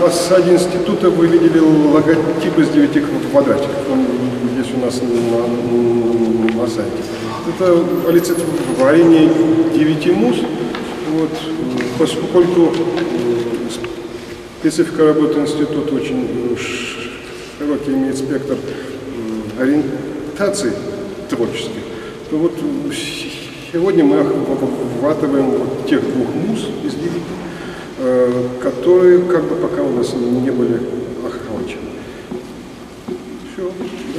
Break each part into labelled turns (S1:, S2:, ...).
S1: фасаде института вы видели логотип из 9 квадратиков. Он здесь у нас на сайте. Это олицетворение 9 муз. Вот, поскольку специфика работы института очень широкий, имеет спектр ориентаций творческих, то вот сегодня мы охватываем вот тех 2 муз из 9, которые как бы пока у нас не были охвачены. Все.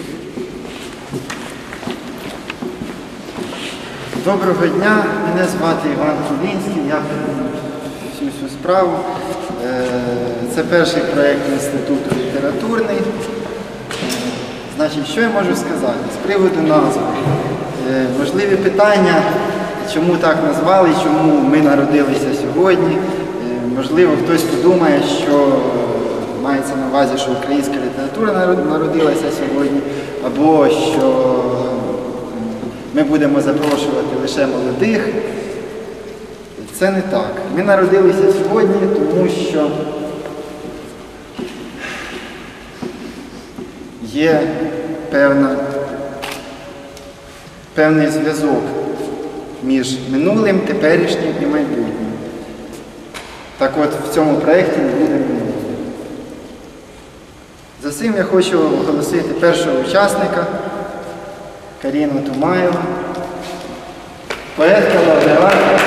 S2: Доброго дня, мене звати Іван Кулінський, я придумав всю цю справу. Це перший проєкт інституту літературний. Значить, що я можу сказати з приводу назви? Важливі питання, чому так назвали, чому ми народилися сьогодні. Можливо, хтось подумає, що мається на увазі, що українська література народилася сьогодні, або що ми будемо запрошувати лише молодих. Це не так. Ми народилися сьогодні, тому що є певний зв'язок між минулим, теперішнім і майбутнім. Так от, в цьому проєкті не буде минулого. За цим я хочу оголосити першого учасника Каріну Тумаєву, поетка, лауреатка.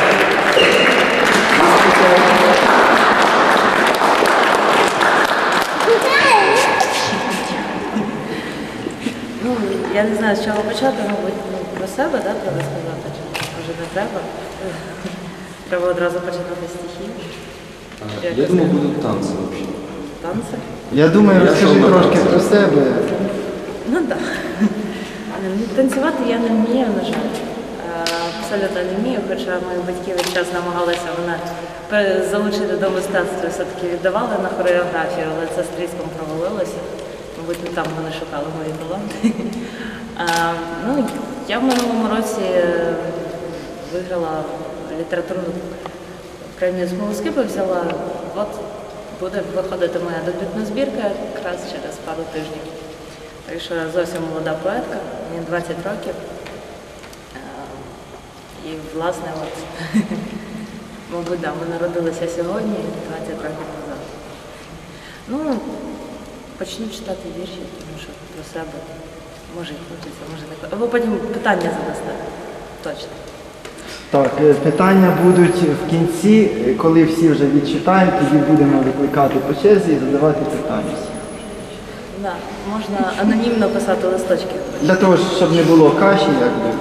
S3: Ну, я не знаю, з чого почати, мабуть, про себе, да, треба сказати, чи може не треба? Треба одразу починати стихи.
S4: Я думаю, будуть танці взагалі.
S3: Танці?
S2: Я думаю, розкажи трошки про себе.
S3: Ну так. Танцювати я не вмію, на жаль. Абсолютно не вмію, хоча мої батьки весь час намагалися мене залучити до мистецтва, все-таки віддавали на хореографію, але це з тріском провалилося. Мабуть, не там вони шукали мої таланти. Ну, я в минулому році виграла літературну премію «Смолоскипи», взяла. От буде виходити моя дебютна збірка якраз через пару тижнів. Так що зовсім молода поетка, мені 20 років. І, власне, от, мабуть, да, ми народилися сьогодні, 20 років назад. Ну, почну читати вірші, тому що про себе може і хочеться, може не хочеться. Або потім питання задасте. Точно.
S2: Так, питання будуть в кінці, коли всі вже відчитають, тоді будемо викликати по черзі і задавати питання.
S3: Да, можна анонімно писати листочки.
S2: Для того, щоб не було каші, якби.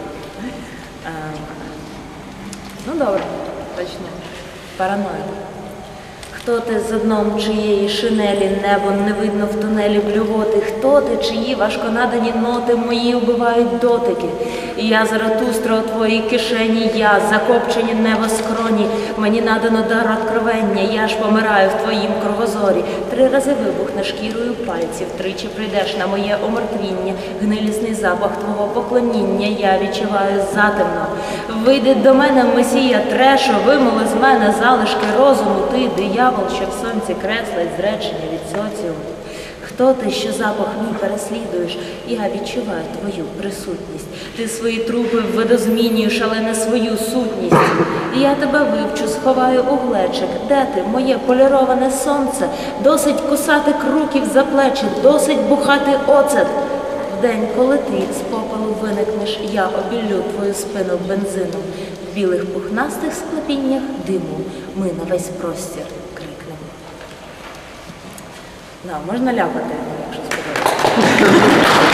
S3: Ну добре, почнемо. Параноїд. Хто ти за дном чиєї шинелі, небо не видно в тунелі блювоти? Хто ти, чиї важконадані ноти мої вбивають дотики? І я Заратустра у твоїй кишені, я закопчені небоскроні, мені надано дар откровення, я ж помираю в твоїм кровозорі. 3 рази вибухне шкірою пальців, 3 прийдеш на моє омертвіння, гнилісний запах твого поклоніння я відчуваю затемно. Вийди до мене, месія трешо, вимоли з мене залишки розуму, ти диявол, що в сонці креслить зречення від соціуму. Хто ти, що запах мій переслідуєш? Я відчуваю твою присутність. Ти свої трупи видозмінюєш, але не свою сутність. І я тебе вивчу, сховаю у глечик. Де ти, моє поліроване сонце? Досить кусати круків за плечі, досить бухати оцет. Вдень, коли ти з попелу виникнеш, я обіллю твою спину бензином. В білих пухнастих склепіннях диму ми на весь простір крикнемо. Да, можна ляпати, якщо сподобається.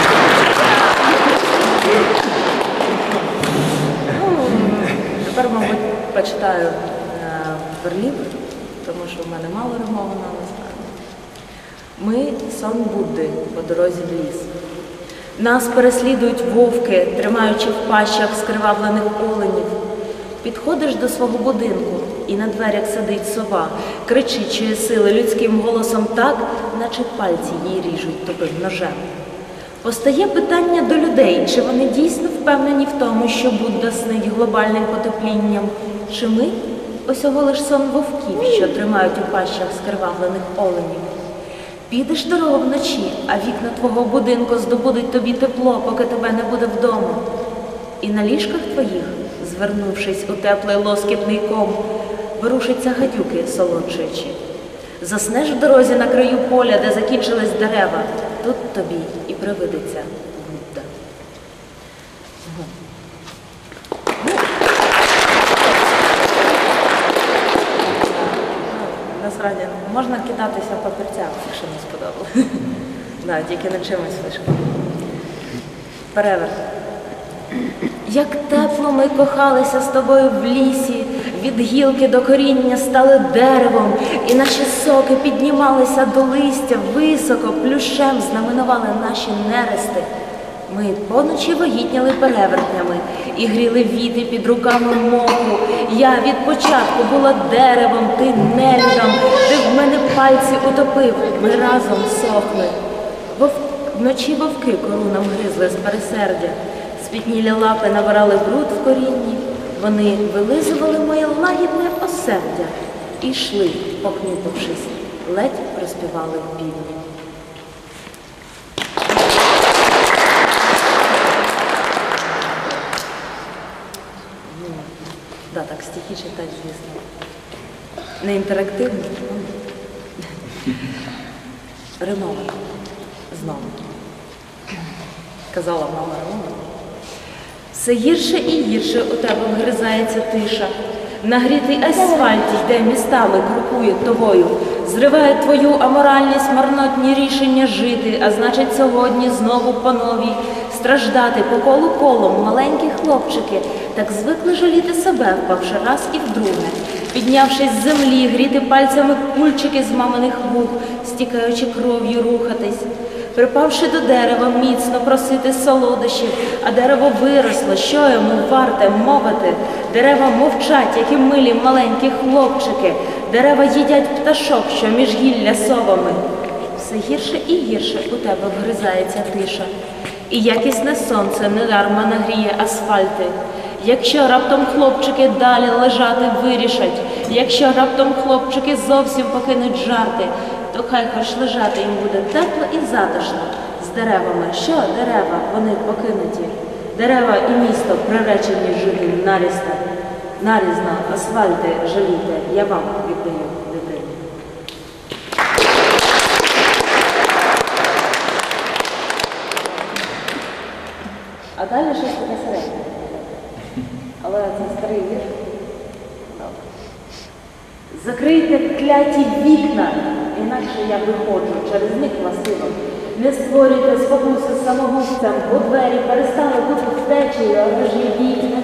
S3: Тепер, мабуть, почитаю верлібр, тому що в мене мало римовано, насправді. Ми – сон Будди по дорозі в ліс. Нас переслідують вовки, тримаючи в пащах скривавлених оленів. Підходиш до свого будинку, і на дверях сидить сова, кричить чиї сили людським голосом так, наче пальці їй ріжуть тупим ножем. Постає питання до людей, чи вони дійсно впевнені в тому, що Будда снить глобальним потеплінням, чи ми осього лиш сон вовків, що тримають у пащах скривавлених оленів. Підеш дорогу вночі, а вікна твого будинку здобудуть тобі тепло, поки тебе не буде вдома. І на ліжках твоїх, звернувшись у теплий лоскітний ком, ворушаться гадюки солодшичі. Заснеш в дорозі на краю поля, де закінчились дерева, тут тобі і привидиться Будда. Насправді, можна кидатися папірцями, якщо не сподобалось. Да, тільки не чимось вишком. Переверт. Як тепло ми кохалися з тобою в лісі, від гілки до коріння стали деревом, і наші соки піднімалися до листя високо, плющем знаменували наші нерести. Ми поночі вагітняли перевертнями і гріли віти під руками моху. Я від початку була деревом, ти нелюдом, ти в мене пальці утопив, ми разом сохли. Вночі вовки кору нам гризли з пересердя, спітнілі лапи набирали бруд в корінні, вони вилизували моє лагідне осердя і йшли, похнюпившись, ледь приспівали півні. Да, так, стихи читати, звісно. Не інтерактивно, римовано. Знову. Казала мама римовано. Все гірше і гірше у тебе вгризається тиша. Нагрітий асфальт йде містами, крокує тобою. Зриває твою аморальність, марнотні рішення жити, а значить сьогодні знову по новій страждати по колу колом маленькі хлопчики, так звикли жаліти себе, впавши раз і вдруге. Піднявшись з землі, гріти пальцями кульчики з маминих вух, стікаючи кров'ю рухатись. Припавши до дерева, міцно просити солодощів, а дерево виросло, що йому варте мовити. Дерева мовчать, як і милі маленькі хлопчики. Дерева їдять пташок, що між гілля совами. Все гірше і гірше у тебе вгризається тиша. І якісне сонце недарма нагріє асфальти. Якщо раптом хлопчики далі лежати вирішать, якщо раптом хлопчики зовсім покинуть жарти, то хай хоч лежати їм буде тепло і затишно з деревами. Що дерева, вони покинуті. Дерева і місто приречені жити нарізно, асфальти жаліте, я вам віддаю дитині. А далі щось таке середнє. Але це старий вірш. Закрийте кляті вікна, інакше я виходжу через них масивом. Не створюйте спокуси самогубцям, бо двері перестали бути втечею, а ви ж вікна,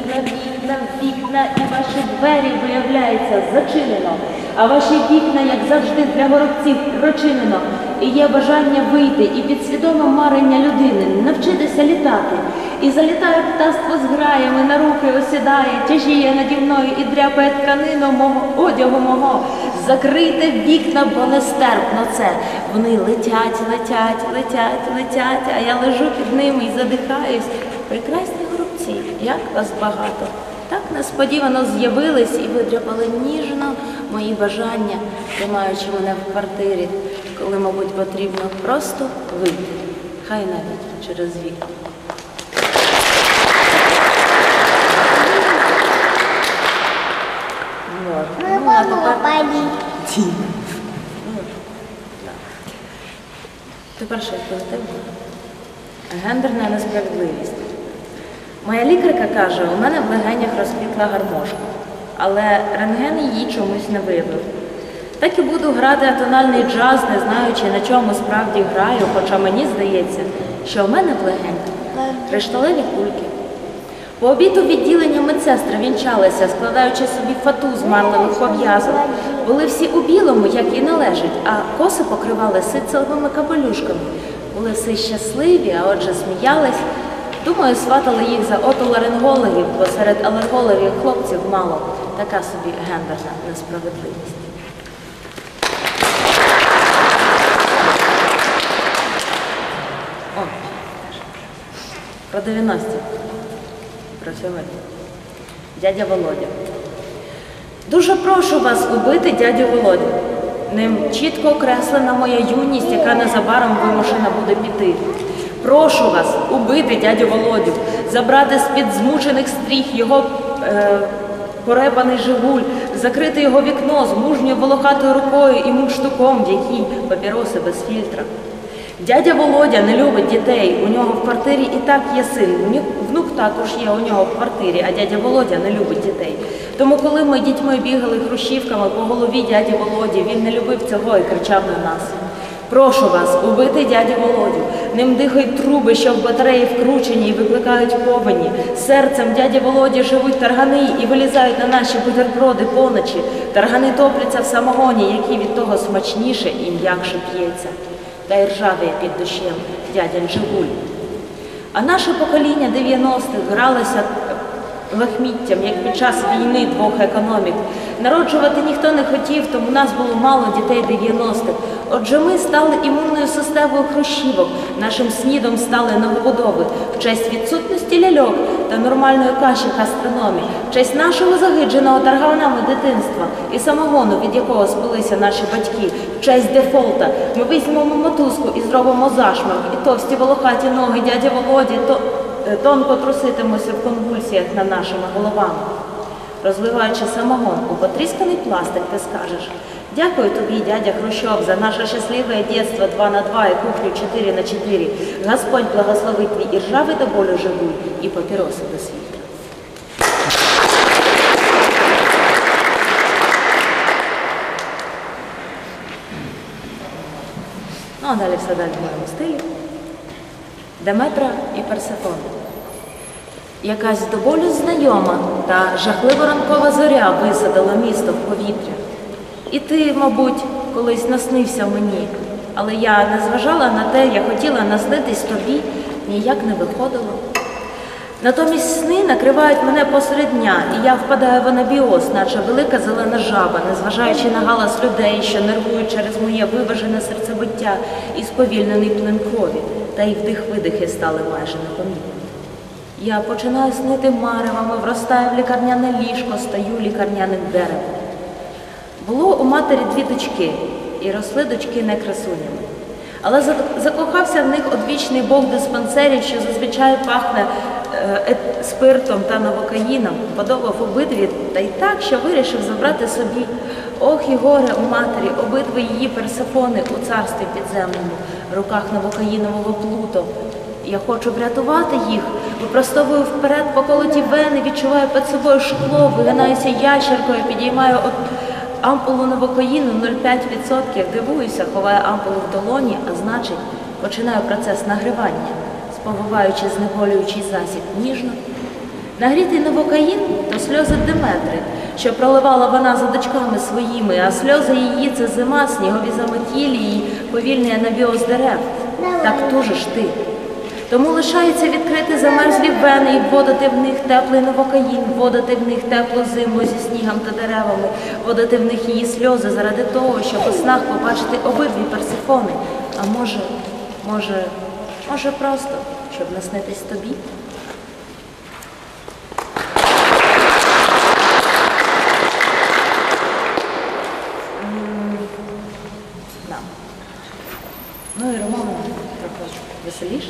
S3: і ваші двері, виявляється, зачинено. А ваші вікна, як завжди, для горобців прочинено. І є бажання вийти, і підсвідоме марення людини, навчитися літати. І залітає птаство з граями, на руки осідає, тяжіє наді мною і дряпає тканину одягу мого. Закрийте вікна, бо нестерпно це. Вони летять, а я лежу під ними і задихаюсь. Прекрасні горобці, як вас багато. Так несподівано з'явились і видряпали ніжно мої бажання, тримаючи мене в квартирі, коли, мабуть, потрібно просто вийти, хай навіть через вікно. Тепер щось позитивне. Гендерна несправедливість. Моя лікарка каже, у мене в легенях розквітла гармошка, але рентген її чомусь не виявив. Так і буду грати атональний джаз, не знаючи, на чому справді граю, хоча мені здається, що у мене в легенях кришталеві кульки. По обіду відділення медсестри вінчалися, складаючи собі фату з марливих пов'язок. Були всі у білому, як і належить, а коси покривали ситцевими капелюшками. Були всі щасливі, а отже сміялись. Думаю, сватали їх за отоларингологів, бо серед алергологів хлопців мало. Така собі гендерна несправедливість. О, про 90-ті. Про сьогодні. Дядя Володя. Дуже прошу вас убити дядю Володю. Ним чітко окреслена моя юність, яка незабаром вимушена буде піти. Прошу вас убити дядю Володю, забрати з-під змучених стріх його порепаний «Жигуль», закрити його вікно з мужньою волохатою рукою і мундштуком, в якій папіроси без фільтра. Дядя Володя не любить дітей, у нього в квартирі і так є син, внук також є у нього в квартирі, а дядя Володя не любить дітей. Тому коли ми дітьми бігали хрущівками по голові дяді Володі, він не любив цього і кричав на нас. Прошу вас убити дядю Володю, ним дихають труби, що в батареї вкручені і викликають повені. Серцем дяді Володі живуть таргани і вилізають на наші бутерброди поночі. Таргани топляться в самогоні, який від того смачніше і м'якше п'ється. Та й ржавіє під дощем дядин «Жигуль». А наше покоління 90-х гралося лахміттям, як під час війни двох економік. Народжувати ніхто не хотів, тому нас було мало дітей 90-х. Отже, ми стали імунною системою хрущівок, нашим снідом стали новобудови, в честь відсутності ляльок та нормальної каші гастрономі, в честь нашого загидженого тарганами дитинства і самогону, від якого спилися наші батьки, в честь дефолта. Ми візьмемо мотузку і зробимо зашморг, і товсті волохаті ноги дяді Володі тонко труситимуться в конвульсіях над нашими головами. Розливаючи самогон у потрісканий пластик, ти скажеш: «Дякую тобі, дядя Хрущов, за наше щасливе дєтство 2 на 2 і кухню 4 на 4. Господь благословить твій і ржавий до болю «Жигуль» і папіроси без фільтра». Ну, а далі все далі в моєму стилі. Деметра і Персефона. Якась до болю знайома та жахливо ранкова зоря висадила місто в повітря. І ти, мабуть, колись наснився мені, але я не зважала на те, я хотіла наснитись тобі, ніяк не виходило. Натомість сни накривають мене посеред дня, і я впадаю в анабіоз, наче велика зелена жаба, незважаючи на галас людей, що нервують через моє виважене серцебиття і сповільнений плин крові, та й вдих-видихи стали майже непомітні. Я починаю снити маревами, вростаю в лікарняне ліжко, стаю лікарняним деревом. Було у матері 2 дочки, і росли дочки не красунями. Але закохався в них одвічний бог диспансерів, що зазвичай пахне спиртом та новокаїном, подобав обидві, та й так, що вирішив забрати собі. Ох і горе у матері, обидві її Персефони у царстві підземному, в руках новокаїнового Плуто. Я хочу врятувати їх, випростовую вперед поколоті вени, відчуваю під собою шкло, вигинаюся ящеркою, підіймаю ампулу новокаїну 0,5%, дивуюся, ховаю ампулу в долоні, а значить, починаю процес нагрівання, сповиваючи знеболюючий засіб ніжно. Нагрітий новокаїн – то сльози Деметри, що проливала вона за дочками своїми, а сльози її – це зима, снігові заметілі і повільний анабіоз дерев. Так тужиш ти. Тому лишається відкрити замерзлі вени і вводити в них теплий новокаїн, вводити в них теплу зиму зі снігом та деревами, вводити в них її сльози заради того, щоб у снах побачити обидві Персефони. А може просто, щоб наснитись тобі? Ну і Романа трохи веселіше.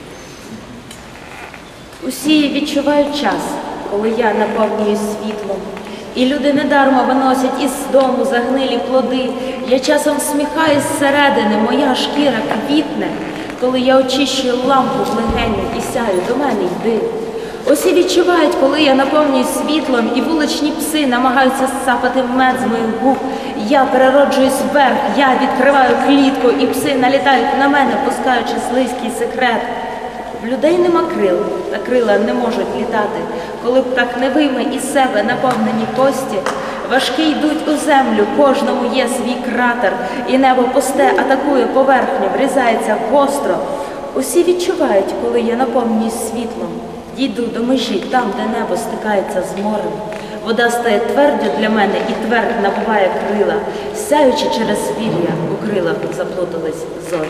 S3: Усі відчувають час, коли я наповнююсь світлом. І люди недарма виносять із дому загнилі плоди. Я часом всміхаюсь зсередини, моя шкіра квітне, коли я очищую лампу в легені і сяю, до мене йди. Усі відчувають, коли я наповнююсь світлом, і вуличні пси намагаються сцапати мед з моїх губ. Я перероджуюсь вверх, я відкриваю клітку, і пси налітають на мене, пускаючи слизький секрет. В людей нема крил, та крила не можуть літати. Коли б так невийме із себе наповнені кості, важкі йдуть у землю, кожному є свій кратер, і небо пусте атакує поверхню, врізається гостро. Усі відчувають, коли я наповнююсь світлом, дійду до межі, там, де небо стикається з морем. Вода стає твердю для мене, і твердь набуває крила. Сяючи через звір'я, у крилах заплутались зорі.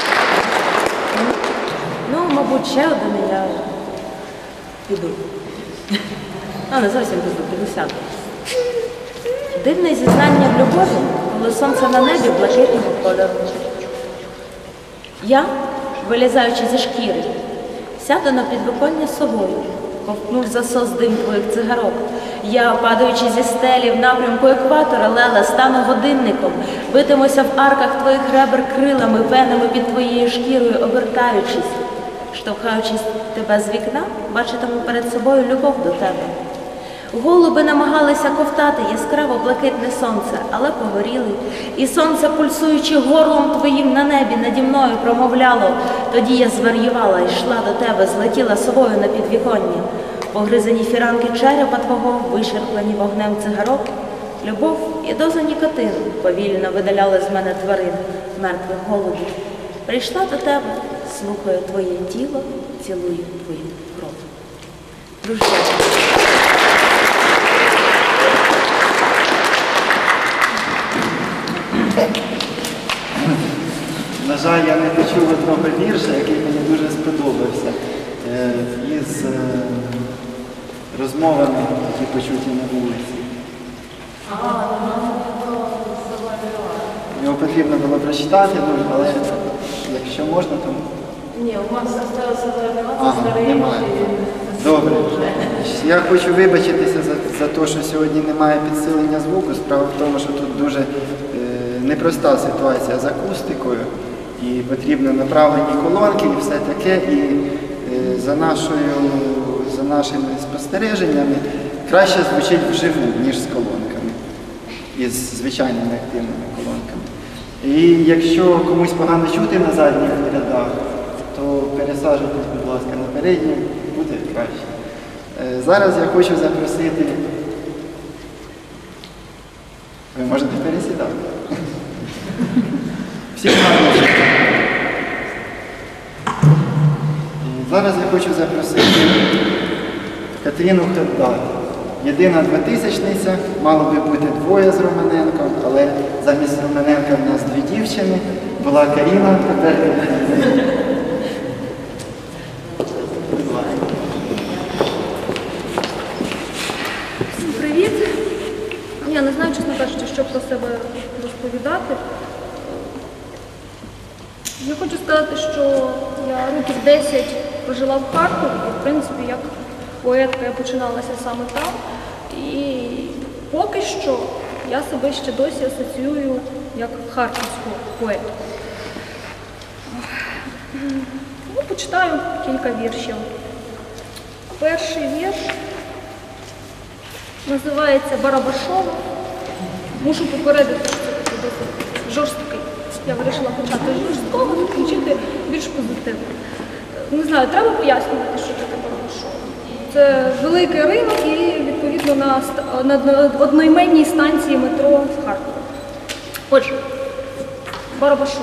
S3: Ну, мабуть, ще один, і я піду. Не зовсім без 50. Дивне зізнання в любові, коли сонце на небі блакитного кольору. Я, вилізаючи зі шкіри, сяду на підвіконня совою, ковтнув засос дим твоїх цигарок. Я, падаючи зі стелі в напрямку екватора, леле, стану годинником, битимуся в арках твоїх ребер крилами, венами під твоєю шкірою, обертаючись. Штовхаючись тебе з вікна, бачитиму перед собою любов до тебе. Голуби намагалися ковтати яскраво блакитне сонце, але погоріли. І сонце, пульсуючи горлом твоїм на небі, наді мною промовляло. Тоді я звар'ювала, йшла до тебе, злетіла совою на підвіконня. Погризані фіранки черепа твого, вичерплені вогнем цигарок. Любов і доза нікотину повільно видаляли з мене тварин, мертвих голубів. Прийшла до тебе, слухаю твоє тіло, цілую твою кров. Дуже дякую.
S2: На жаль, я не почув одного вірша, який мені дуже сподобався, із розмовами, які почуті на вулиці. Його потрібно було прочитати, але якщо можна, то...
S3: Ні, у вас залишилося
S2: немає. Добре. Я хочу вибачитися за те, що сьогодні немає підсилення звуку. Справа в тому, що тут дуже непроста ситуація з акустикою. І потрібно направлені колонки і все таке. І за нашими спостереженнями краще звучить вживу, ніж з колонками. Із звичайними активними колонками. І якщо комусь погано чути на задніх рядах, то пересаджуйтесь, будь ласка, на передні, буде краще. Зараз я хочу запросити... Ви можете пересідати. Всіх гарно. Зараз я хочу запросити Катерину Хеддат. Єдина 2000-ниця, мало би бути двоє з Романенком, але замість Романенка в нас дві дівчини. Була Каріна, тепер Каріна.
S4: Всім привіт! Я не знаю, чесно кажучи, що про себе розповідати. Я хочу сказати, що я років 10 прожила в Харкові, і, в принципі, як поетка я починалася саме там. І поки що я себе ще досі асоціюю як харківську поетку. Почитаю кілька віршів. Перший вірш називається «Барабашова». Мушу попередити, що це такий досить жорсткий. Я вирішила почати з жорсткого, закінчити більш позитивно. Не знаю, треба пояснювати, що таке Барабашова. Це великий ринок і, відповідно, на одноіменній станції метро в Харкові. Отже, Барабашова.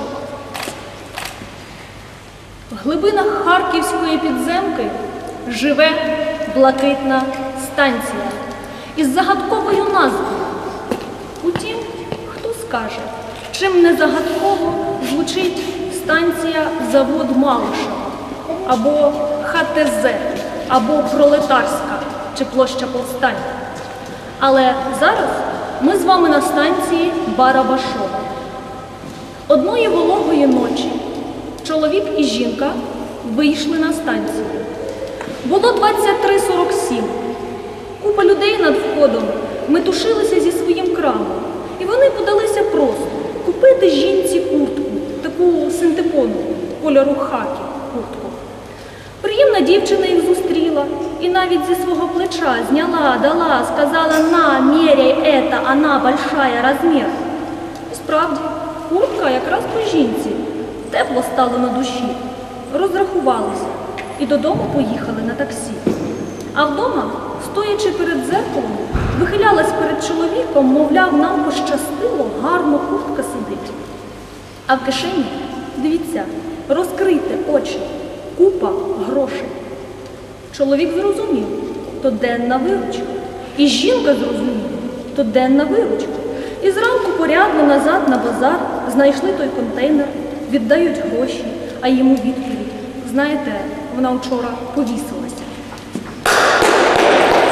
S4: В глибинах харківської підземки живе блакитна станція із загадковою назвою. Утім, хто скаже, чим не загадково звучить станція Завод Малишева, або ХТЗ, або Пролетарська, чи Площа Повстання. Але зараз ми з вами на станції Барабашова. Одної вологої ночі чоловік і жінка вийшли на станцію. Було 23:47. Купа людей над входом метушилися зі своїм крамом. І вони подалися просто купити жінці куртку, таку синтепону, кольору хакі куртку. Приємна дівчина їх зустріла і навіть зі свого плеча зняла, дала, сказала: «На, меряй это, она большая размер». І справді, куртка якраз по жінці. Тепло стало на душі. Розрахувалися і додому поїхали на таксі. А вдома, стоячи перед дзеркалом, вихилялась перед чоловіком, мовляв, нам пощастило, гарно куртка сидить. А в кишені, дивіться, розкрийте очі, купа грошей. Чоловік зрозумів, то денна виручка. І жінка зрозуміла, то денна виручка. І зранку порядно назад на базар знайшли той контейнер, віддають гроші, а йому відповідь: знаєте, вона вчора повісилася.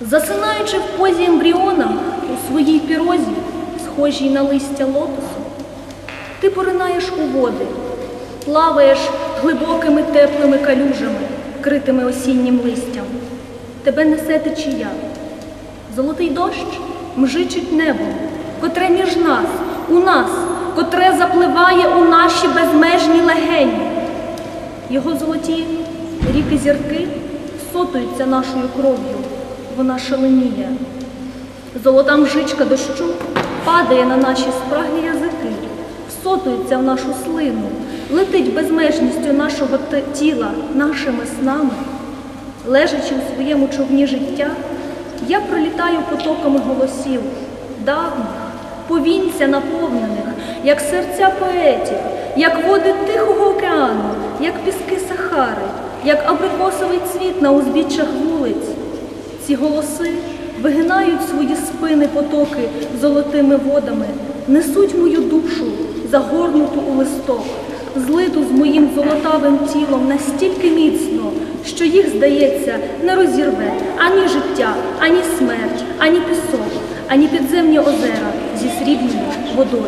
S4: Засинаючи в позі ембріона у своїй пірозі, схожій на листя лотосу, ти поринаєш у води, плаваєш глибокими теплими калюжами, критими осіннім листям. Тебе несе течія. Золотий дощ мжичить небом, котре між нас, у нас, котре запливає у наші безмежні легені. Його золоті ріки-зірки сотуються нашою кров'ю, вона шаленіє. Золота мжичка дощу падає на наші спраглі язики, всотується в нашу слину, летить безмежністю нашого тіла, нашими снами. Лежачи у своєму човні життя, я пролітаю потоками голосів, давніх, повінця наповнених, як серця поетів, як води Тихого океану, як піски Сахари, як абрикосовий цвіт на узбіччях вулиць. Ці голоси вигинають свої спини потоки золотими водами, несуть мою душу, загорнуту у листок, злиту з моїм золотавим тілом настільки міцно, що їх, здається, не розірве ані життя, ані смерть, ані пісок, ані підземні озера зі срібною водою.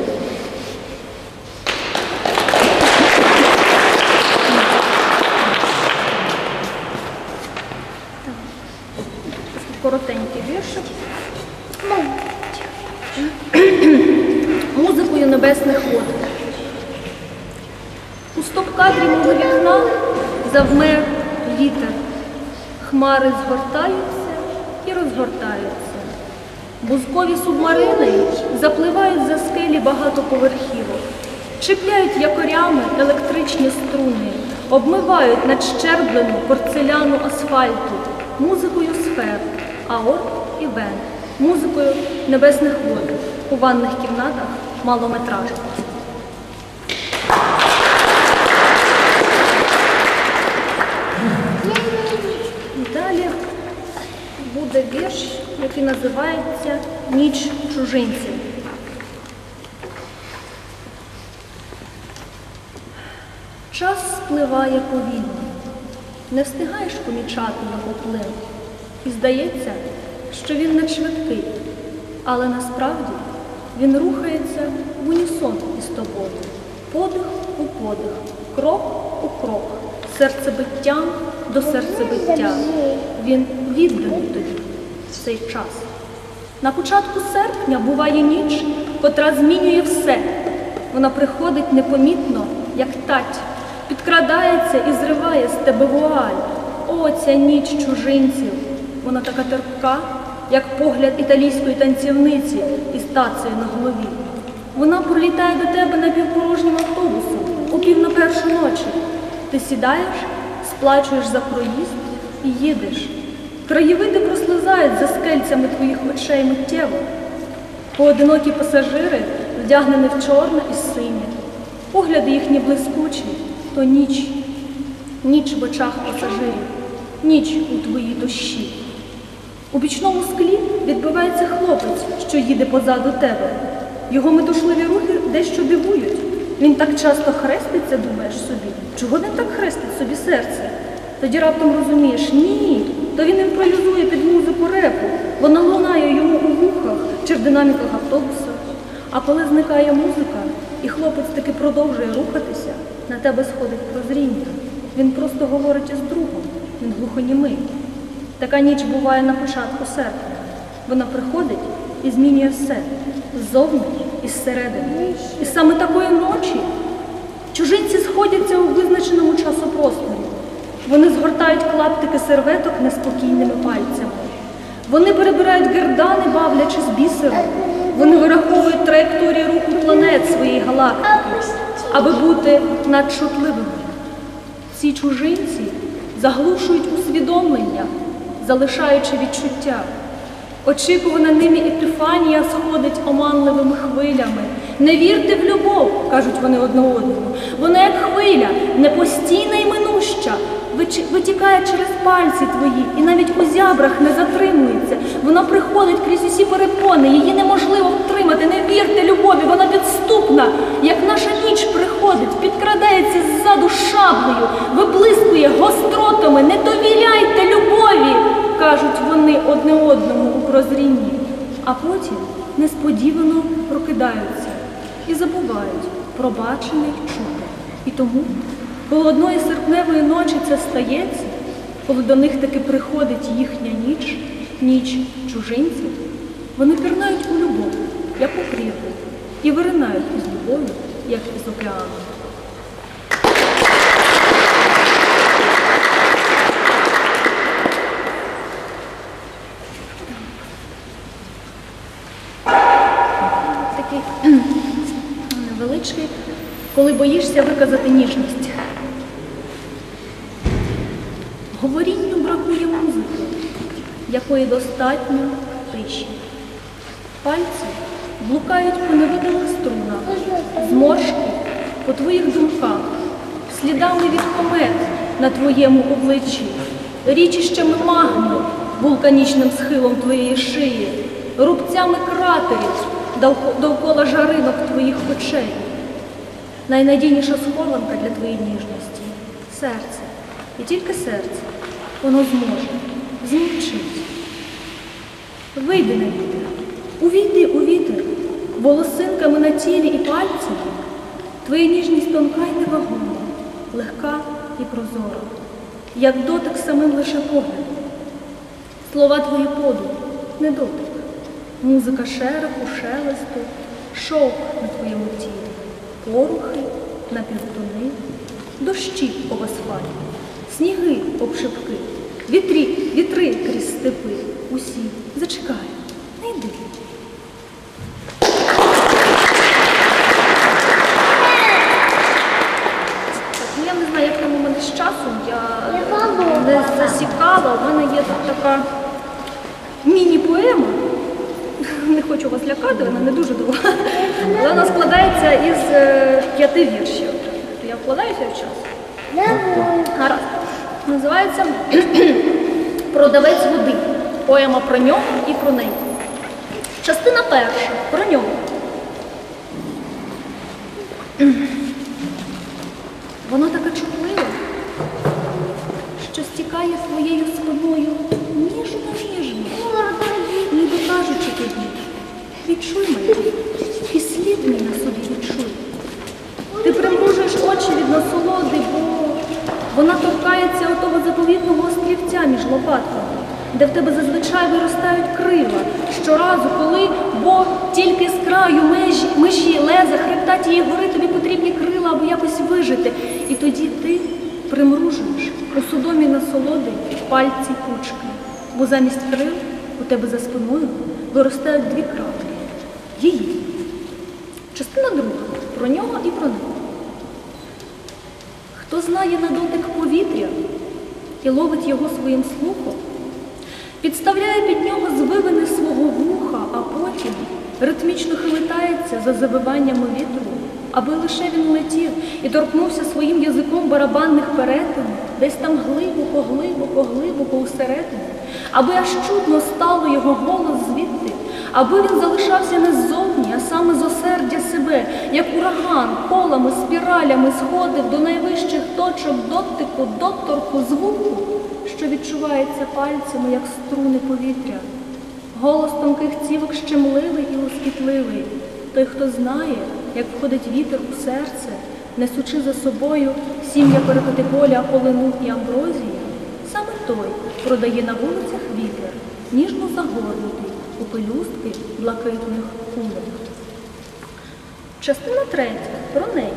S4: Коротенький віршик. Музикою небесних вод. У стоп-кадрі мого вікна завмер вітер. Хмари згортаються і розгортаються. Бузкові субмарини запливають за скелі багатоповерхівок, чіпляють якорями електричні струни, обмивають надщерблену порцеляну асфальту музикою сфер, аорт і вен, музикою небесних вод у ванних кімнатах малометражних. Далі буде вірш, який називається «Ніч чужинців». Час спливає повільно, не встигаєш помічати його плин. І здається, що він не швидкий, але насправді він рухається в унісон із тобою. Подих у подих, крок у крок, серцебиттям до серцебиття. Він відданий тобі в цей час. На початку серпня буває ніч, котра змінює все. Вона приходить непомітно, як тать, підкрадається і зриває з тебе вуаль. О, ця ніч чужинців! Вона така терпка, як погляд італійської танцівниці із тацею на голові. Вона пролітає до тебе напівпорожнім автобусом о 1:45 ночі. Ти сідаєш, сплачуєш за проїзд і їдеш. Краєвиди прослизають за скельцями твоїх очей миттєво. Поодинокі пасажири вдягнені в чорне і синє. Погляди їхні блискучі, то ніч. Ніч в очах пасажирів, ніч у твоїй душі. У бічному склі відбивається хлопець, що їде позаду тебе. Його метушливі рухи дещо дивують. Він так часто хреститься, думаєш собі. Чого він так хрестить собі серце? Тоді раптом розумієш, ні, то він імпровізує під музику репу. Вона лунає йому у вухах чи в динаміках автобуса. А коли зникає музика, і хлопець таки продовжує рухатися, на тебе сходить прозріння. Він просто говорить із другом, він глухонімий. Така ніч буває на початку серпня. Вона приходить і змінює все, ззовні і зсередини. І саме такої ночі чужинці сходяться у визначеному часопросторі. Вони згортають клаптики серветок неспокійними пальцями. Вони перебирають гердани, бавлячись бісером. Вони вираховують траєкторії руху планет своєї галактики, аби бути надчутливими. Ці чужинці заглушують усвідомлення, залишаючи відчуття. Очікувана ними епіфанія сходить оманливими хвилями. Не вірте в любов, кажуть вони одне одному. Вона як хвиля, непостійна і минуща, витікає через пальці твої і навіть у зябрах не затримується. Вона приходить крізь усі перепони, її неможливо втримати. Не вірте любові, вона підступна, як наша ніч приходить, підкрадається ззаду шаблею, виблискує гостротами. Не довіряйте любові, кажуть вони. вони одне одному у прозрінні, а потім несподівано прокидаються і забувають про бачене й чуте. І тому, коли одної серпневої ночі це стається, коли до них таки приходить їхня ніч, ніч чужинців, вони пірнають у любов, як у прірву, і виринають із любов'ю, як із океану. Такий невеличкий, коли боїшся виказати ніжність. Говорінню бракує музики, якої достатньо тиші. Пальці блукають по невидимих струнах, зморшки по твоїх думках, слідами від комет на твоєму обличчі, річищами магми, вулканічним схилом твоєї шиї, рубцями кратерів довкола жаринок твоїх очей. Найнадійніша схованка для твоєї ніжності – серце. І тільки серце, воно зможе, змовчить. Вийди на вітер, увійди у вітер, волосинками на тілі і пальцями. Твоя ніжність тонка й невагома, легка і прозора, як дотик самим лише поглядом. Слова твої подух, не дотик, музика шероху, шелесту, шовк на твоєму тілі, порухи, напівтони, дощі об асфальті, сніги об шибки, вітри крізь степи, усі. Зачекай, не йди. Я не знаю, як там у мене з часом, я не засікала, у мене є тут така міні-поема. Не хочу вас лякати, вона не дуже довга. Але вона складається із 5 віршів. Я вкладаюся в час? Гаразд. Називається «Продавець води». Поема про нього і про неї. Частина перша. Про нього. Воно така чутлива, що стікає своєю спиною ніжно-ніжно, ніби кажучи тобі: відчуй мене, і слід мій на собі відчуй. Ти примружуєш очі від насолоди, бо вона торкається отого заповітного острівця між лопатками, де в тебе зазвичай виростають крила. Щоразу, коли, бо тільки з краю межі леза хребта тієї гори тобі потрібні крила, аби якось вижити. І тоді ти примружуєш у судомі насолоди пальці кучки, бо замість крил у тебе за спиною виростають 2 краплі. Її. Частина друга. Про нього і про неї. Хто знає на дотик повітря і ловить його своїм слухом, підставляє під нього звивини свого вуха, а потім ритмічно хилитається за завиваннями вітру, аби лише він летів і торкнувся своїм язиком барабанних перетин, десь там глибоко усередині, аби аж чутно стало його голос звідти, аби він залишався не ззовні, а саме з осердя себе, як ураган, колами, спіралями сходив до найвищих точок дотику, доторку, звуку, що відчувається пальцями, як струни повітря. Голос тонких цівок щемливий і лоскітливий. Той, хто знає, як входить вітер у серце, несучи за собою сім'я перекоти поля, полину і амброзії, саме той продає на вулицях вітер, ніжно загорнутий у пелюстки блакитних кулек. Частина третя. Про неї.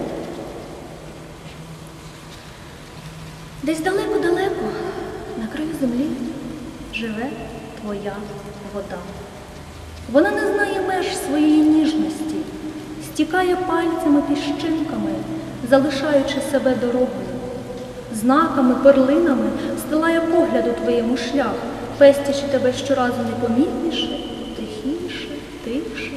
S4: Десь далеко-далеко, на краю землі, живе твоя вода. Вона не знає меж своєї ніжності, стікає пальцями піщинками, залишаючи себе дорогою. Знаками, перлинами стилає погляд у твоєму шлях, пестячи тебе щоразу непомітніше, тихіше, тише.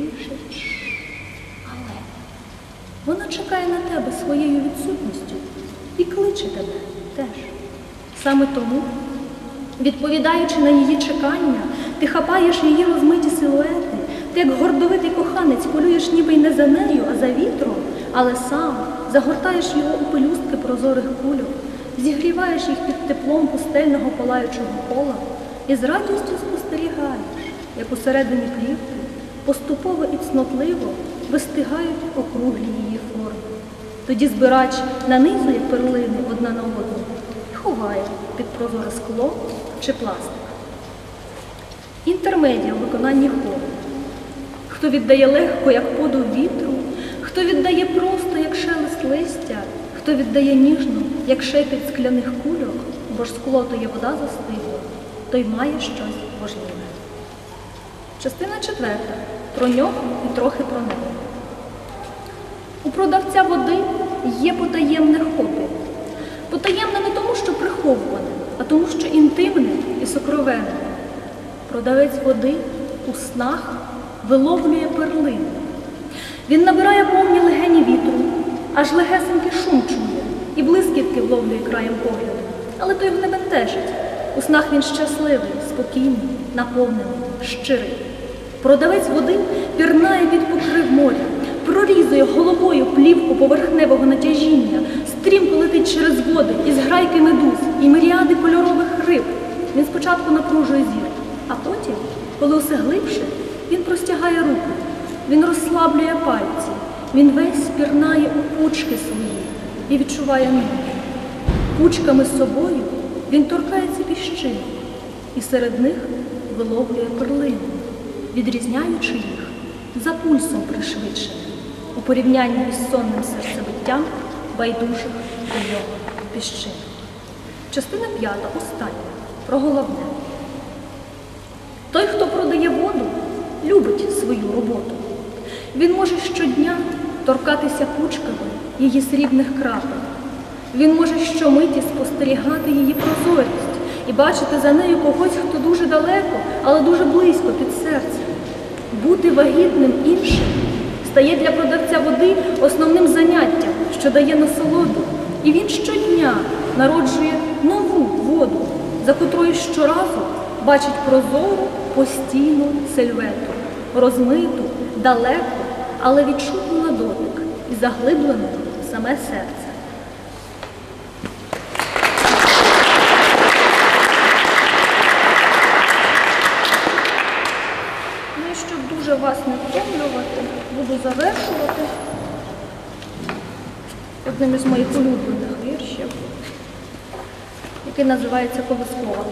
S4: Але вона чекає на тебе своєю відсутністю і кличе тебе теж. Саме тому, відповідаючи на її чекання, ти хапаєш її розмиті силуети, ти, як гордовитий коханець, полюєш ніби й не за нею, а за вітром, але сам загортаєш його у пелюстки прозорих кульок, зігріваєш їх під теплом пустельного палаючого кола, і з радістю спостерігаєш, як усередині плівки поступово і цнотливо вистигають округлі її форми. Тоді збирач нанизує перлини одна на одну і ховає під прозоре скло чи пластик. Інтермедія у виконанні хору. Хто віддає легко, як подув вітру, хто віддає просто, як шелест листя, хто віддає ніжно, як шепіт скляних кульок, бо ж скло то є вода застигла, той має щось важливе. Частина 4. Про нього і трохи про небо. У продавця води є потаємне хобі. Потаємне не тому, що приховуване, а тому, що інтимне і сокровенне. Продавець води у снах виловлює перлини. Він набирає повні легені вітру, аж легесенький шум чує і блискітки вловлює краєм погляду. Але то його не бентежить. У снах він щасливий, спокійний, наповнений, щирий. Продавець води пірнає під покрив моря, прорізує головою плівку поверхневого натяжіння, стрімко летить через води із грайки медуз і міріади кольорових риб. Він спочатку напружує зір, а потім, коли усе глибше, він простягає руку, він розслаблює пальці, він весь пірнає у пучки свої і відчуває ноги. Пучками з собою він торкається піщинок і серед них виловлює перлини, відрізняючи їх за пульсом пришвидшеним у порівнянні із сонним серцебиттям байдужих до нього піщинок. Частина 5, остання, про головне. Той, хто продає воду, любить свою роботу. Він може щодня торкатися пучками її срібних крапель. Він може щомиті спостерігати її прозорість і бачити за нею когось, хто дуже далеко, але дуже близько під серцем. Бути вагітним іншим стає для продавця води основним заняттям, що дає насолоду. І він щодня народжує нову воду, за котрою щоразу бачить прозору, постійну сильвету, розмиту, далеку, але відчутну на дотик і заглиблену в саме серце. Ну і щоб дуже вас не втомлювати, буду завершувати одним із моїх улюблених віршів, який називається «Колискова».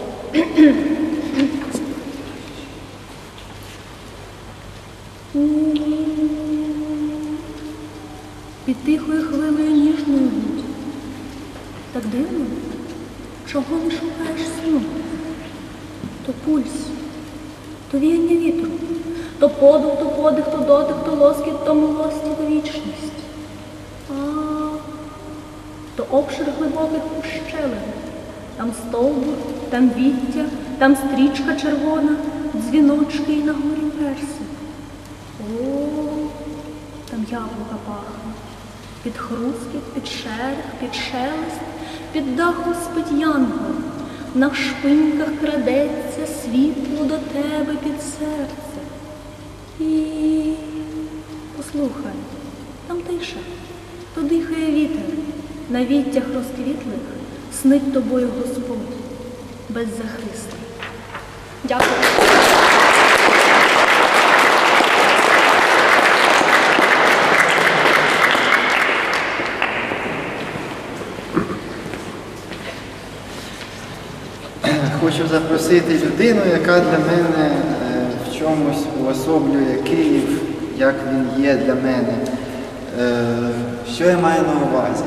S4: Під тихою хвилею ніжною будь. Так дивно, чого не шукаєш сну? То пульс, то віяння вітру, то подух, то подих, то дотик, то лоскіт, то милості, то вічність. То обшир глибоких ущелин. Там стовбур, там віття, там стрічка червона, дзвіночки і на горі персик. О, там яблука пахне. Під хрускіт, під шерех, під шелест, під дахом спить янгол. На шпиньках крадеться світло до тебе під серце. І послухай, там тиша, то дихає вітер. На віттях розквітлих снить тобою Господь беззахисний. Дякую.
S2: Хочу запросити людину, яка для мене в чомусь уособлює Київ, як він є для мене. Що я маю на увазі?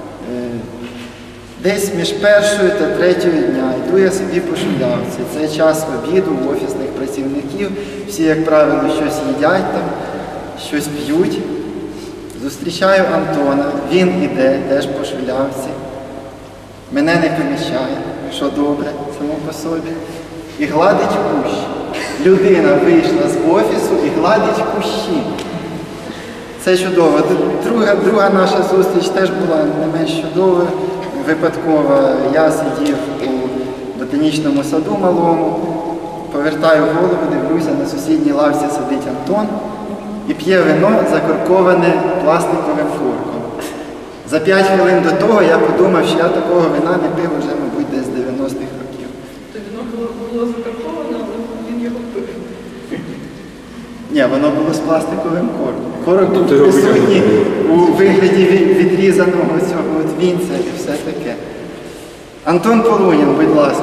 S2: Десь між першою та третьою дня йду я собі по Шулявці. Це час обіду у офісних працівників. Всі, як правило, щось їдять там, щось п'ють. Зустрічаю Антона, він іде теж по Шулявці. Мене не помічає, що добре, само по собі. І гладить кущі. Людина вийшла з офісу і гладить кущі. Це чудово. Друга наша зустріч теж була не менш чудовою, випадкова. Я сидів у ботанічному саду малому, повертаю голову, дивлюся, на сусідній лавці сидить Антон і п'є вино, закорковане пластиковим корком. За 5 хвилин до того я подумав, що я такого вина не пив вже, мабуть, десь з 90-х років.
S5: То вино було було закарбовано, але він його пив.
S2: Ні, воно було з пластиковим коробом. Короб був присутній у вигляді відрізаного цього от вінця і все таке. Антон Полунін, будь ласка.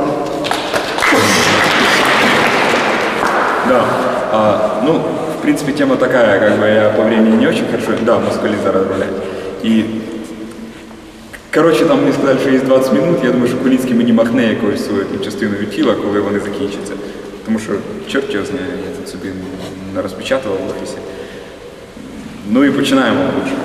S6: Да. Ну, в принципе, тема такая, как бы я по времени не очень хорошо. Да, мускулиза разрулять. И, короче, там мне сказали, що є 20 минут. Я думаю, що Кулінський мені махне якусь свою частину від тіла, коли вони закінчаться. Тому що, чорт його знає, я тут собі не розпечатував в офісі. Ну і починаємо лучше.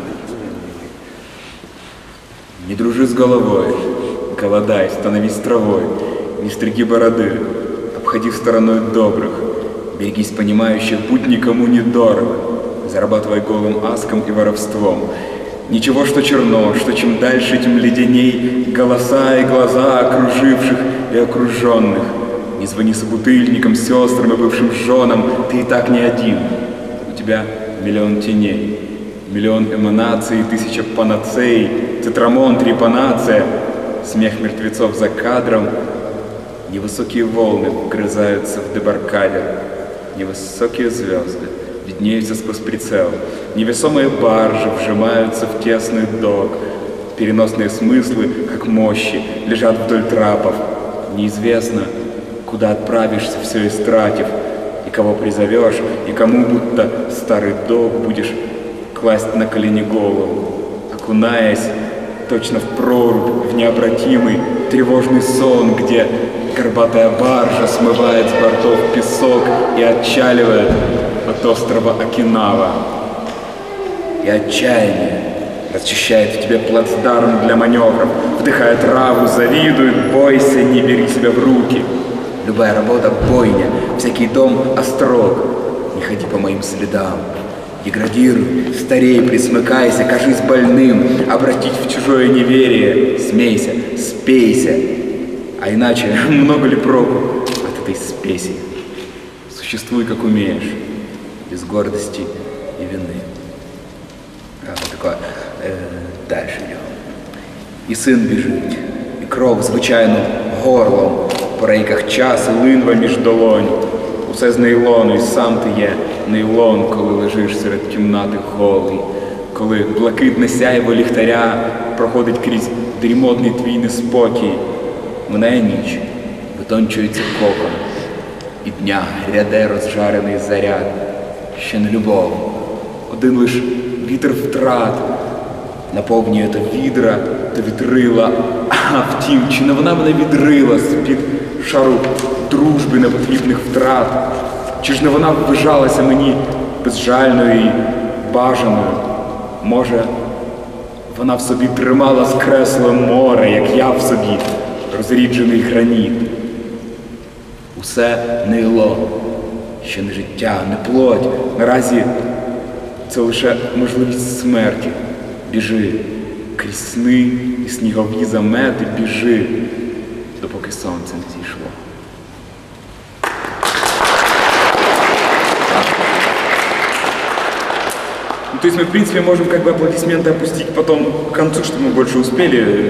S6: Не дружи с головой, голодай, становись травой, не стриги бороды, обходи стороной добрых, берегись понимающих, будь никому не дорого, зарабатывай голым аском и воровством. Ничего, что черно, что чем дальше, тем леденей голоса и глаза окруживших и окруженных. Не звони собутыльникам, сестрам и бывшим женам, ты и так не один. У тебя миллион теней, миллион эманаций, 1000 панацей, тетрамон, трепанация, смех мертвецов за кадром. Невысокие волны вгрызаются в дебаркадер, невысокие звезды виднеются сквозь прицел, невесомые баржи вжимаются в тесный док, переносные смыслы, как мощи, лежат вдоль трапов. Неизвестно, куда отправишься, все истратив, и кого призовешь, и кому будто старый док будешь класть на колени голову, окунаясь точно в прорубь, в необратимый тревожный сон, где горбатая баржа смывает с бортов песок и отчаливает от острова Окинава. И отчаяние расчищает в тебе плацдарм для маневров, вдыхая траву, завидует, бойся, не бери себя в руки. Любая работа — бойня, всякий дом — острог. Не ходи по моим следам. Деградируй, старей, присмыкайся, кажись больным, обратить в чужое неверие, смейся, спейся. А иначе много ли проку от этой спеси? Существуй, как умеешь, без гордости и вины. Вот такое. Дальше идем. І син біжить, і кров звичайно горлом, по рейках час і линва між долонь. Усе з нейлону, і сам ти є нейлон, коли лежиш серед кімнати голий, коли блакитне сяйво ліхтаря проходить крізь дрімотний твій неспокій. Минає ніч, витончується кокон, і дня гряде розжарений заряд. Ще не любов, один лиш вітер втрат наповнює то відра, то вітрила. А втім, чи не вона мене відрила з-під шару дружби непотрібних втрат? Чи ж не вона ввижалася мені безжальною і бажаною? Може, вона в собі тримала скресле море, як я в собі розріджений граніт. Усе нейлон, ще не життя, не плоть. Наразі це лише можливість смерті. Біжи крізь сни і снігові замети, біжи, допоки сонце не зійшло. Ну, то есть мы, в принципе, можем как бы аплодисменты опустить потом к концу, чтобы мы больше успели.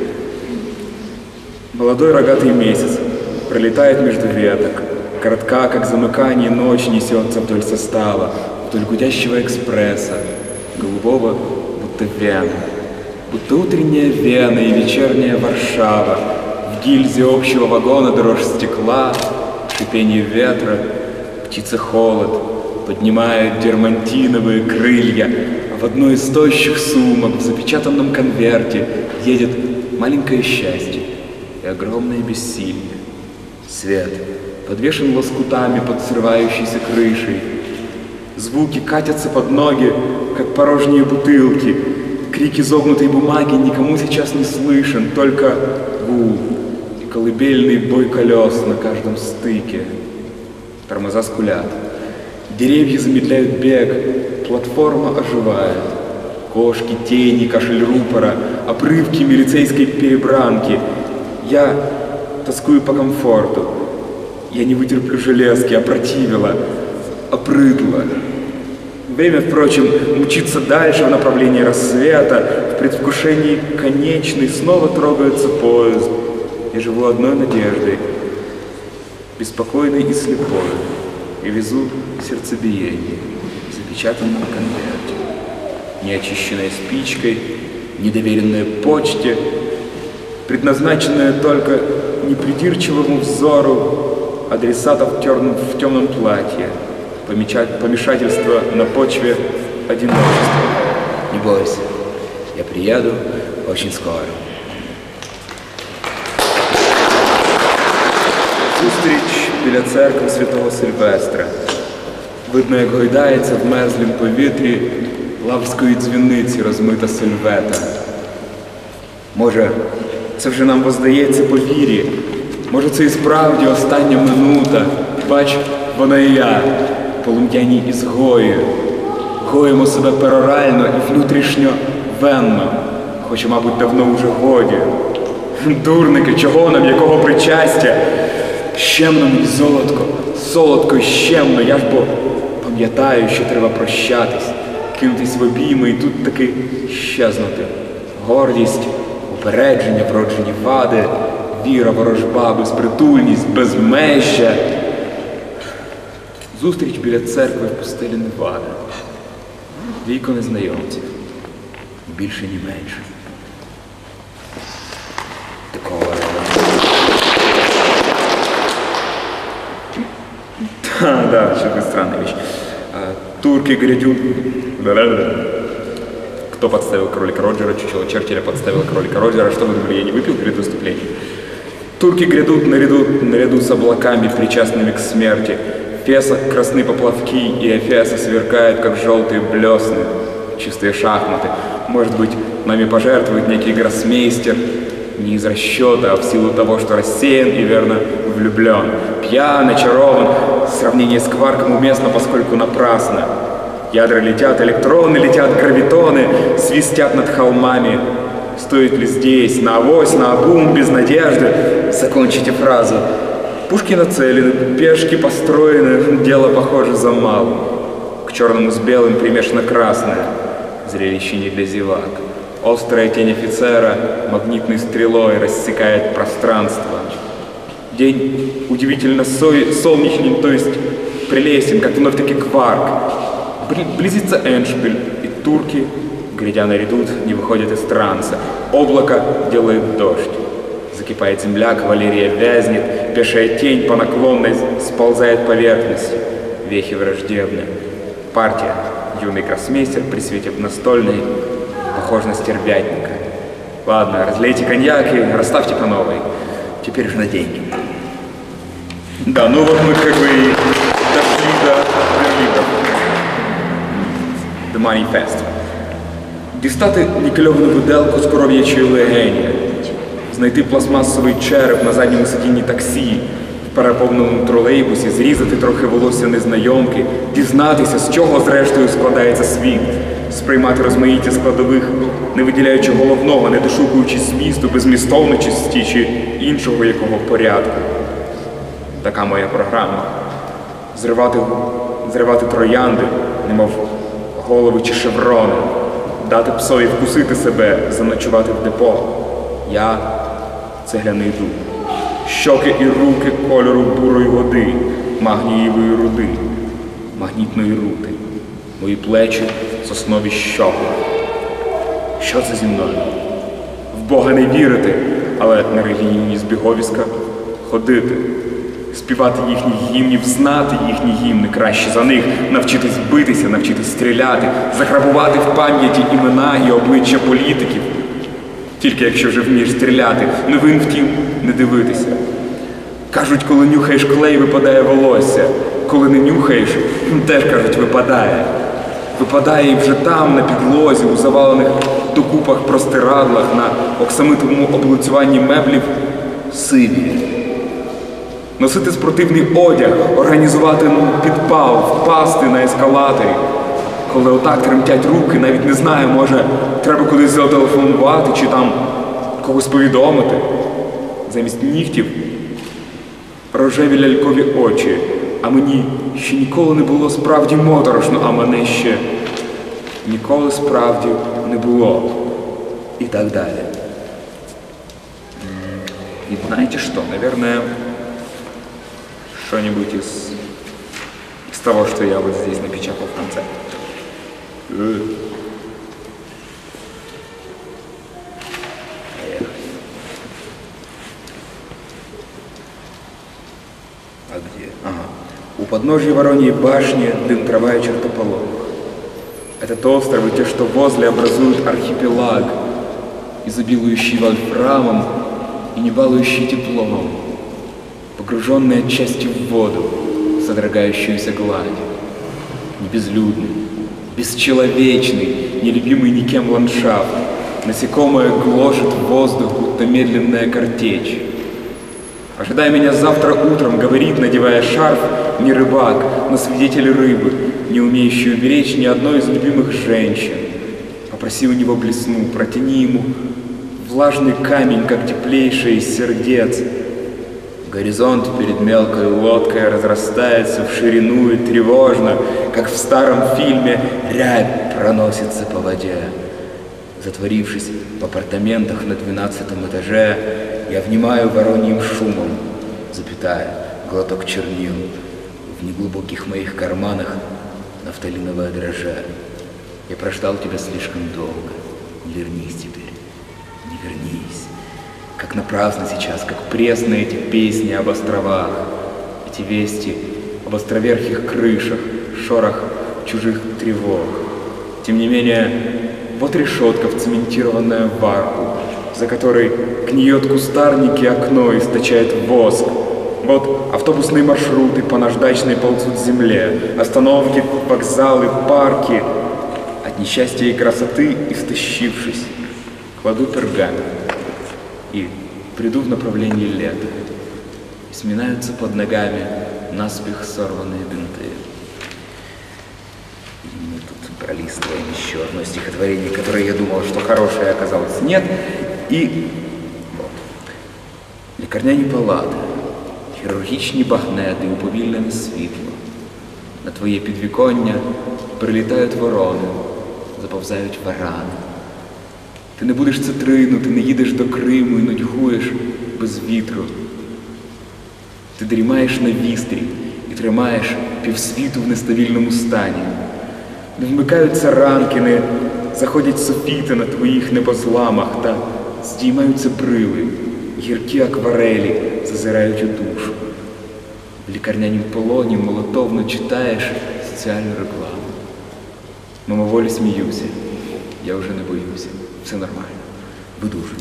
S6: Молодой рогатый месяц пролетает между веток, коротка, как замыкание, ночь несется вдоль состава, вдоль гудящего экспресса, голубого, будто вена, будто утренняя Вена и вечерняя Варшава, в гильзе общего вагона дрожь стекла, шипение ветра, птицы холод, поднимают дермантиновые крылья, а в одной из тощих сумок в запечатанном конверте едет маленькое счастье и огромное бессилие. Свет подвешен лоскутами под срывающейся крышей. Звуки катятся под ноги, как порожние бутылки. Крик изогнутой бумаги никому сейчас не слышен, только гул и колыбельный бой колес на каждом стыке. Тормоза скулят. Деревья замедляют бег, платформа оживает. Кошки, тени, кашель рупора, обрывки милицейской перебранки. Я тоскую по комфорту. Я не вытерплю железки, опротивила, опрыгла. Время, впрочем, мчится дальше в направлении рассвета. В предвкушении конечной снова трогается поезд. Я живу одной надеждой. беспокойный и слепой, и везу сердцебиение, запечатанное на конверте, неочищенной спичкой, недоверенной почте, предназначенное только непридирчивому взору адресатов в темном платье, помешательство на почве одиночества. Не бойся, я приеду очень скоро. Зустріч біля церкви Святого Сильвестра. Видно, як гойдається в мерзлім повітрі лаврської дзвіниці розмита сильвета. Може, це вже нам воздається по вірі. Може, це і справді остання минута. Бач, вона і я, полум'яні ізгої. Гоїмо себе перорально і внутрішньо венно, хоча, мабуть, давно уже годі. Дурники, чого нам, якого причастя? Щемно мені золотко, солодко і щемно, я ж бо пам'ятаю, що треба прощатись, кинутись в обійми і тут таки щезнути. Гордість, упередження, вроджені вади, віра, ворожба, безпритульність, безмежжя. Зустріч біля церкви в пустелі Невада. Віко незнайомців, більше, ні менше. Такого. Да, что-то странная вещь. Турки грядут... Кто подставил кролика Роджера? Чучело Черчилля подставил кролика Роджера. Что вы думали, я не выпил перед выступлением? Турки грядут наряду с облаками, причастными к смерти. Феса красны поплавки, и Эфеса сверкает, как желтые блесны. Чистые шахматы. Может быть, нами пожертвует некий гроссмейстер. Не из расчета, а в силу того, что рассеян и верно влюблен. Пьян, очарован. Сравнение с кварком уместно, поскольку напрасно. Ядра летят, электроны летят, гравитоны свистят над холмами. Стоит ли здесь, на авось, на обум, без надежды? Закончите фразу. Пушки нацелены, пешки построены, дело похоже за малым. К черному с белым примешано красное. Зрелище не для зевак. Острая тень офицера магнитной стрелой рассекает пространство. День удивительно солнечный, то есть прелестен, как вновь-таки кварк. Близится эндшпиль, и турки, грядя наряду, не выходят из транса. Облако делает дождь. Закипает земля, кавалерия вязнет, пешая тень по наклонной сползает поверхностью. Вехи враждебны. Партия, юный гроссмейстер при свете настольной, похож на стервятника. Ладно, разлейте коньяк и расставьте по новой. Теперь же на деньги. Да, ну вот мы как бы и дошли до Берлина. The Manifest. Дістати нікельовану виделку з коров'ячої легені. Знайти пластмасовий череп на задньому сидінні таксі, в переповненому тролейбусі, зрізати трохи волосся незнайомки, дізнатися, з чого зрештою складається світ, сприймати розмаїття складових, не виділяючи головного, не дошукуючи змісту, безмістовності чи іншого якого порядку. Така моя програма. Зривати троянди, немов голови чи шеврони, дати псові вкусити себе, заночувати в депо. Я – цегляний дуб. Щоки і руки кольору бурої води, магнієвої руди, магнітної рути. Мої плечі – соснові щоки. Що це зі мною? В Бога не вірити, але на релігійні збіговиська ходити. Співати їхніх гімнів, знати їхні гімни краще за них, навчитись битися, навчитись стріляти, заграбувати в пам'яті імена і обличчя політиків. Тільки якщо вже вмієш стріляти, новин втім не дивитися. Кажуть, коли нюхаєш клей, випадає волосся. Коли не нюхаєш, теж, кажуть, випадає. Випадає і вже там, на підлозі, у завалених докупах простирадлах, на оксамитовому облицюванні меблів сиві. Носити спортивний одяг, організувати підпал, впасти на ескалаторі. Коли отак тремтять руки, навіть не знаю, може, треба кудись зателефонувати чи там когось повідомити. Замість нігтів рожеві лялькові очі, а мені ще ніколи не було справді моторошно, а мене ще ніколи справді не було. І так далі. И знаете что, наверное, что-нибудь из того, что я вот здесь напечатал в конце. А где? Ага. У подножья Вороньей башни дым, трава и чертополох. Этот остров и те, что возле, образуют архипелаг, изобилующий вольфрамом и не балующий теплом, погруженный отчасти в воду, содрогающуюся гладь. Не безлюдный, бесчеловечный, нелюбимый никем ландшафт. Насекомое гложет воздух, будто медленная картечь. Ожидай меня завтра утром, говорит, надевая шарф, не рыбак, но свидетель рыбы, не умеющий уберечь ни одной из любимых женщин. Попроси у него блесну, протяни ему влажный камень, как теплейший из сердец. Горизонт перед мелкой лодкой разрастается в ширину и тревожно, как в старом фильме рябь проносится по воде. Затворившись в апартаментах на 12-м этаже, я внимаю вороньим шумом, запятая, глоток чернил, в неглубоких моих карманах нафталиновое дрожжа. Я прождал тебя слишком долго, не вернись теперь, не вернись. Как напрасно сейчас, как пресны эти песни об островах, эти вести об островерхих крышах, шорох чужих тревог. Тем не менее, вот решетка, вцементированная в арку, за которой гниет кустарник и окно источает воск. Вот автобусные маршруты по наждачной ползут земле, остановки, вокзалы, парки. От несчастья и красоты, истощившись, кладу пергамент и приду в направлении лета. И сминаются под ногами наспех сорванные бинты. И мы тут пролистываем еще одно стихотворение, которое я думал, что хорошее, оказалось нет. І от. Лікарняні палати, хірургічні багнети, уповільнене світло. На твоє підвіконня прилітають ворони, заповзають варани. Ти не будеш цитрину, ти не їдеш до Криму і нудьгуєш без вітру. Ти дрімаєш на вістрі і тримаєш півсвіту в нестабільному стані. Не вмикаються ранки, не заходять софіти на твоїх небозламах, та здіймаються брили, гіркі акварелі зазирають у душу. В лікарнянім полоні молотовно читаєш соціальну рекламу. Мимоволі сміюся, я вже не боюся, все нормально, видужу.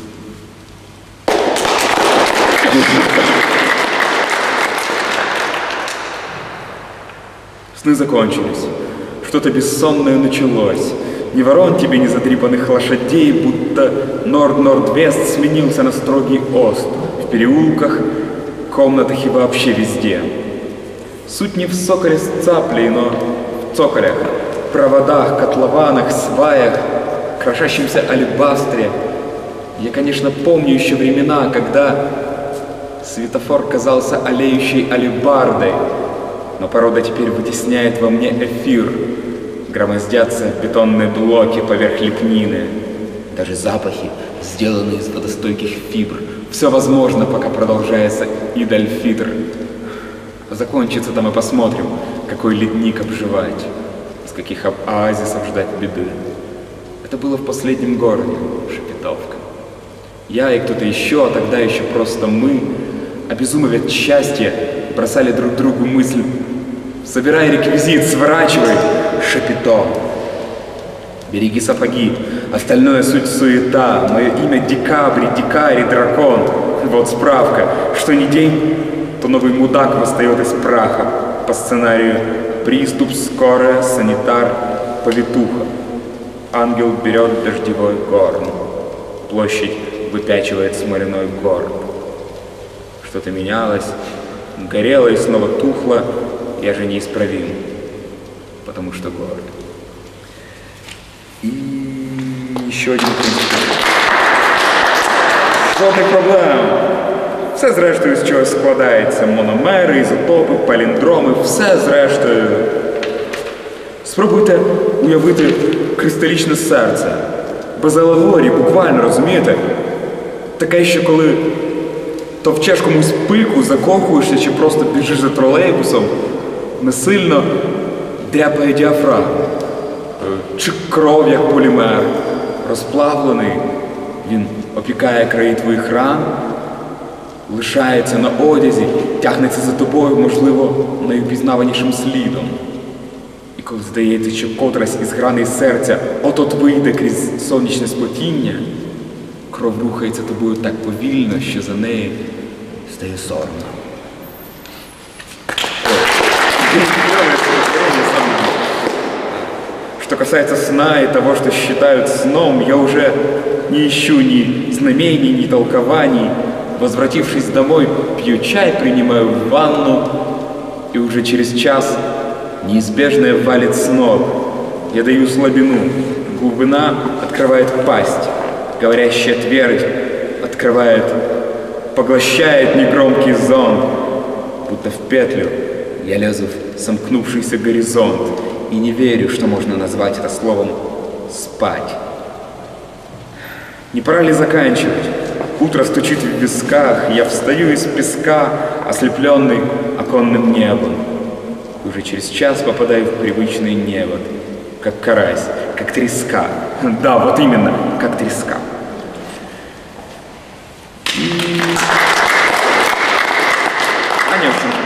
S6: Сны закончились, что-то бессонное началось. Ни ворон тебе, ни задрипанных лошадей, будто норд-норд-вест сменился на строгий ост. В переулках, комнатах и вообще везде. Суть не в соколе с цаплей, но в цоколях, проводах, котлованах, сваях, крошащемся алебастре. Я, конечно, помню еще времена, когда светофор казался олеющей алебардой, но порода теперь вытесняет во мне эфир. Громоздятся бетонные блоки поверх лепнины. Даже запахи, сделанные из водостойких фибр. Все возможно, пока продолжается идальфитр. Закончится там и посмотрим, какой ледник обживать, с каких оазисов ждать беды. Это было в последнем городе, Шепетовка. Я и кто-то еще, а тогда еще просто мы, обезумев от счастья, бросали друг другу мысль: собирай реквизит, сворачивай, Шапито. Береги сапоги, остальное суть суета. Мое имя Декабрь, дикарь и дракон. Вот справка, что ни день, то новый мудак восстает из праха. По сценарию приступ, скорая, санитар, повитуха. Ангел берет дождевой горн. Площадь выпячивает смоляной горн. Что-то менялось, горело и снова тухло. Я же неисправим, потому что горд. И еще один принцип. Жодних проблем. Все зрештою з чогось складається. Мономери, ізотопи, паліндроми, все зрештою. Спробуйте уявити кристалічне серце. Без алегорії, буквально, розумієте? Таке, що коли товчеш комусь пику, закохуєшся чи просто біжиш за тролейбусом, не сильно дряпає діафрагму. Чи кров, як полімер, розплавлений, він опікає краї твоїх ран, лишається на одязі, тягнеться за тобою, можливо, найупізнаванішим слідом. І коли здається, що котрась із граней серця от-от вийде крізь сонячне сплетіння, кров рухається тобою так повільно, що за неї стає соромно. Что касается сна и того, что считают сном, я уже не ищу ни знамений, ни толкований. Возвратившись домой, пью чай, принимаю ванну, и уже через час неизбежное валит с ног. Я даю слабину, глубина открывает пасть, говорящая твердь открывает, поглощает негромкий зонт, будто в петлю я лезу в сомкнувшийся горизонт. И не верю, что можно назвать это словом «спать». Не пора ли заканчивать? Утро стучит в висках, я встаю из песка, ослепленный оконным небом. И уже через час попадаю в привычный невод, как карась, как треска. Да, вот именно, как треска. А не в чому.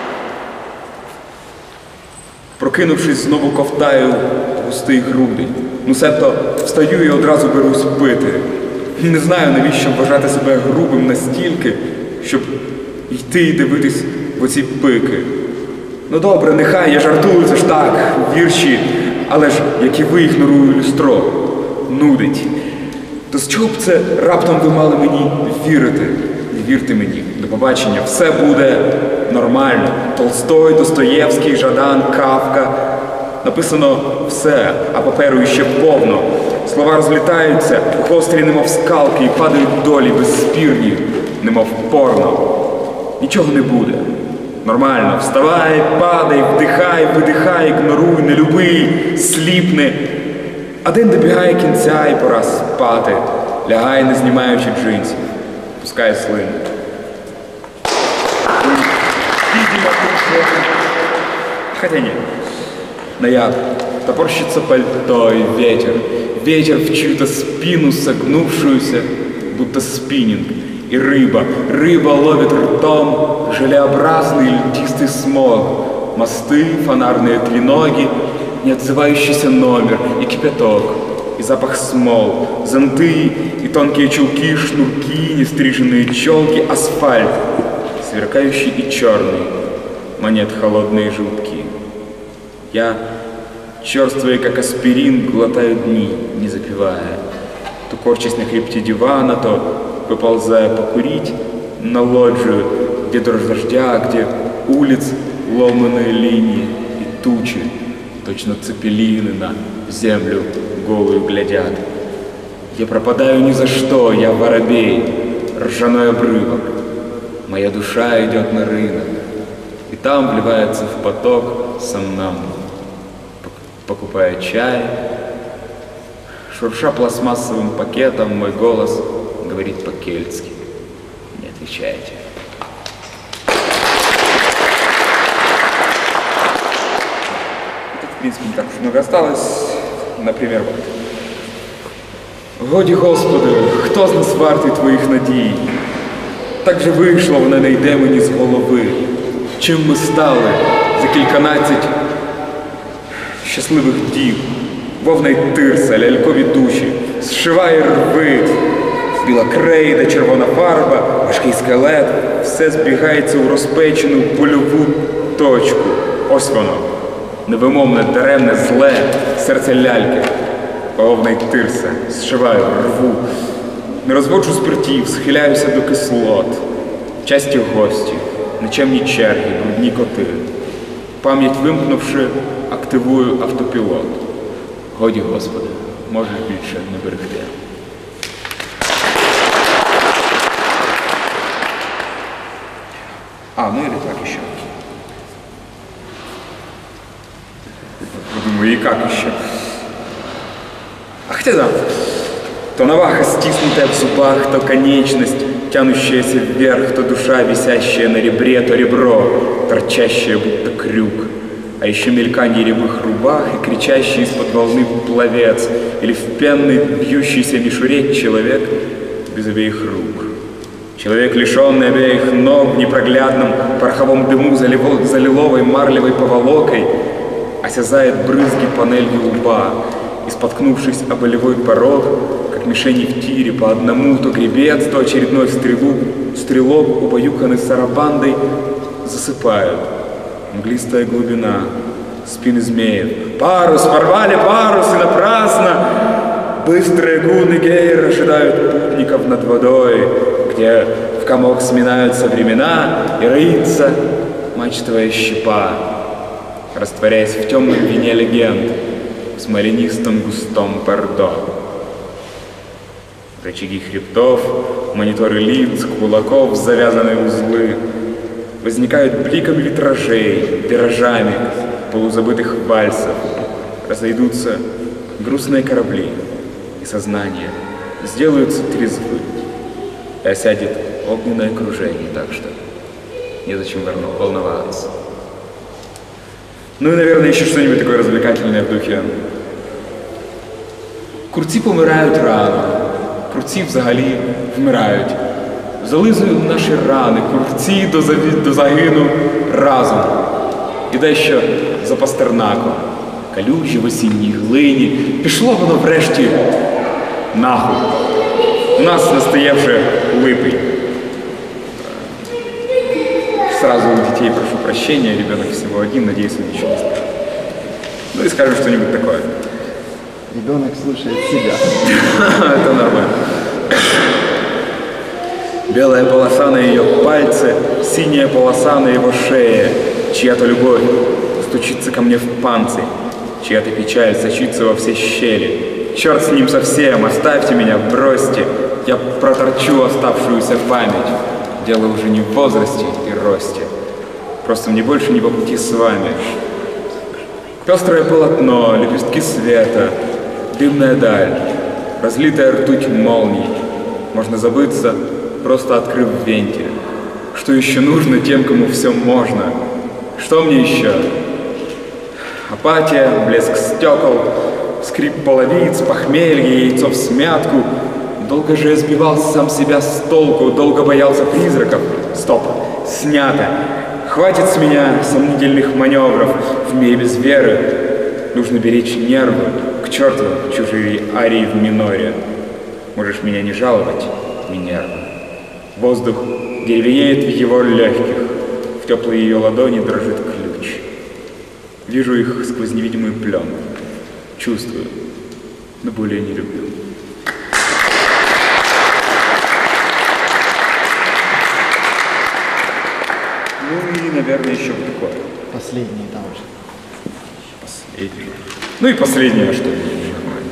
S6: Прокинувшись, знову ковтаю густий грудень. Ну, себто встаю і одразу берусь пити. Не знаю, навіщо вважати себе грубим настільки, щоб йти і дивитись в оці пики. Ну добре, нехай, я жартую, це ж так, вірші, але ж, як і ви, ігнорую люстро. Нудить. То з чого б це раптом ви мали мені вірити? Не вірте мені, до побачення, все буде нормально. Толстой, Достоєвський, Жадан, Кафка. Написано все, а паперу іще повно. Слова розлітаються, гострі, немов скалки, і падають долі безспірні, немов порно. Нічого не буде. Нормально. Вставай, падай, вдихай, видихай, ігноруй, не люби, сліпни. А день добігає кінця і пора спати. Лягай, не знімаючи джинсів. Пускай слину. Хотя нет. Ноябрь. Топорщится пальто и ветер. Ветер в чью-то спину согнувшуюся, будто спиннинг. И рыба. Рыба ловит ртом желеобразный льдистый смог. Мосты, фонарные треноги, неотзывающийся номер и кипяток. И запах смол, зонты и тонкие чулки, шнурки, нестриженные челки, асфальт, сверкающий и черный, монет холодные жутки. Я, черствый как аспирин, глотаю дни, не запивая, то корчась на хребте дивана, то выползая покурить на лоджию, где дрожь дождя, где улиц ломаные линии и тучи, точно цепелины на землю голую глядят. Я пропадаю ни за что, я воробей, ржаной обрывок. Моя душа идет на рынок, и там вливается в поток сомнамбул, покупая чай. Шурша пластмассовым пакетом, мой голос говорит по-кельтски. Не отвечайте. Тут, в принципе, не так уж много осталось. Например, вот. Годі, Господи, хто з нас вартий Твоїх надій? Так же вийшло, вона не йде мені з голови. Чим ми стали за кільканадцять щасливих дів? Вовна й тирса, лялькові душі, зшиває рви, біла крейда, червона фарба, важкий скелет, все збігається у розпечену польову точку. Ось воно, невимовне, даремне, зле, серце ляльки. Вовна й тирса, зшиваю, рву, не розводжу спиртів, схиляюся до кислот. Часті гості, нечемні черги, брудні коти. Пам'ять вимкнувши, активую автопілот. Годі, Господи, можеш більше не берегти. Ну или так еще. Думаю, и как еще? А хотя да, то наваха, стиснутая в зубах, то конечность, тянущаяся вверх, то душа, висящая на ребре, то ребро, торчащее будто крюк. А еще мельканье рябых рубах и кричащий из-под волны пловец, или в пенной бьющейся мишуре человек без обеих рук. Человек, лишенный обеих ног в непроглядном пороховом дыму за лиловой марлевой поволокой, осязает брызги панелью лба и, споткнувшись о болевой порог, как мишени в тире, по одному то гребец, то очередной стрелок, убаюканный сарабандой, засыпают. Мглистая глубина, спины змеев. Парус, порвали парус, и напрасно! Быстрые гуны Гейр ожидают путников над водой, где в комок сминаются времена и роится мачтовая щепа, растворяясь в темном вине легенд, в смоленистом густом бордо. Рычаги хребтов, мониторы лиц, кулаков, завязанные узлы возникают бликами витражей, виражами полузабытых вальсов. Разойдутся грустные корабли, и сознание сделаются трезвы, и осядет огненное окружение, так что незачем волноваться. Ну и, наверное, еще что-нибудь такое развлекательное в духе. Курці помирають рано, курці взагалі вмирають. Зализуємо наші рани, курці до загину разом. І дещо за Пастернаком. Калюжі в осінній глині. Пішло воно врешті нахуй. У нас настає вже липень. Сразу у детей прошу прощения, ребенок всего один, надеюсь, он ничего не скажет. Ну и скажем что-нибудь такое.
S2: Ребенок слушает себя.
S6: Это нормально. Белая полоса на ее пальце, синяя полоса на его шее. Чья-то любовь стучится ко мне в панцирь, чья-то печаль сочится во все щели. Черт с ним совсем, оставьте меня, бросьте, я проторчу оставшуюся память. Дело уже не в возрасте и росте, просто мне больше не по пути с вами. Пестрое полотно, лепестки света, дымная даль, разлитая ртуть молний. Можно забыться, просто открыв вентиль. Что еще нужно тем, кому все можно? Что мне еще? Апатия, блеск стекол, скрип половиц, похмелье, яйцо всмятку. Долго же я сбивал сам себя с толку, долго боялся призраков. Стоп, снято. Хватит с меня сомнительных маневров в мире без веры. Нужно беречь нервы, к черту чужие арии в миноре. Можешь меня не жаловать, Минерва. Воздух деревенеет в его легких, в теплой ее ладони дрожит ключ. Вижу их сквозь невидимую пленку, чувствую, но более не люблю. Ну и, наверное, еще вот такое.
S2: Последний там же.
S6: Последний. Ну и последнее, что ли, нормально.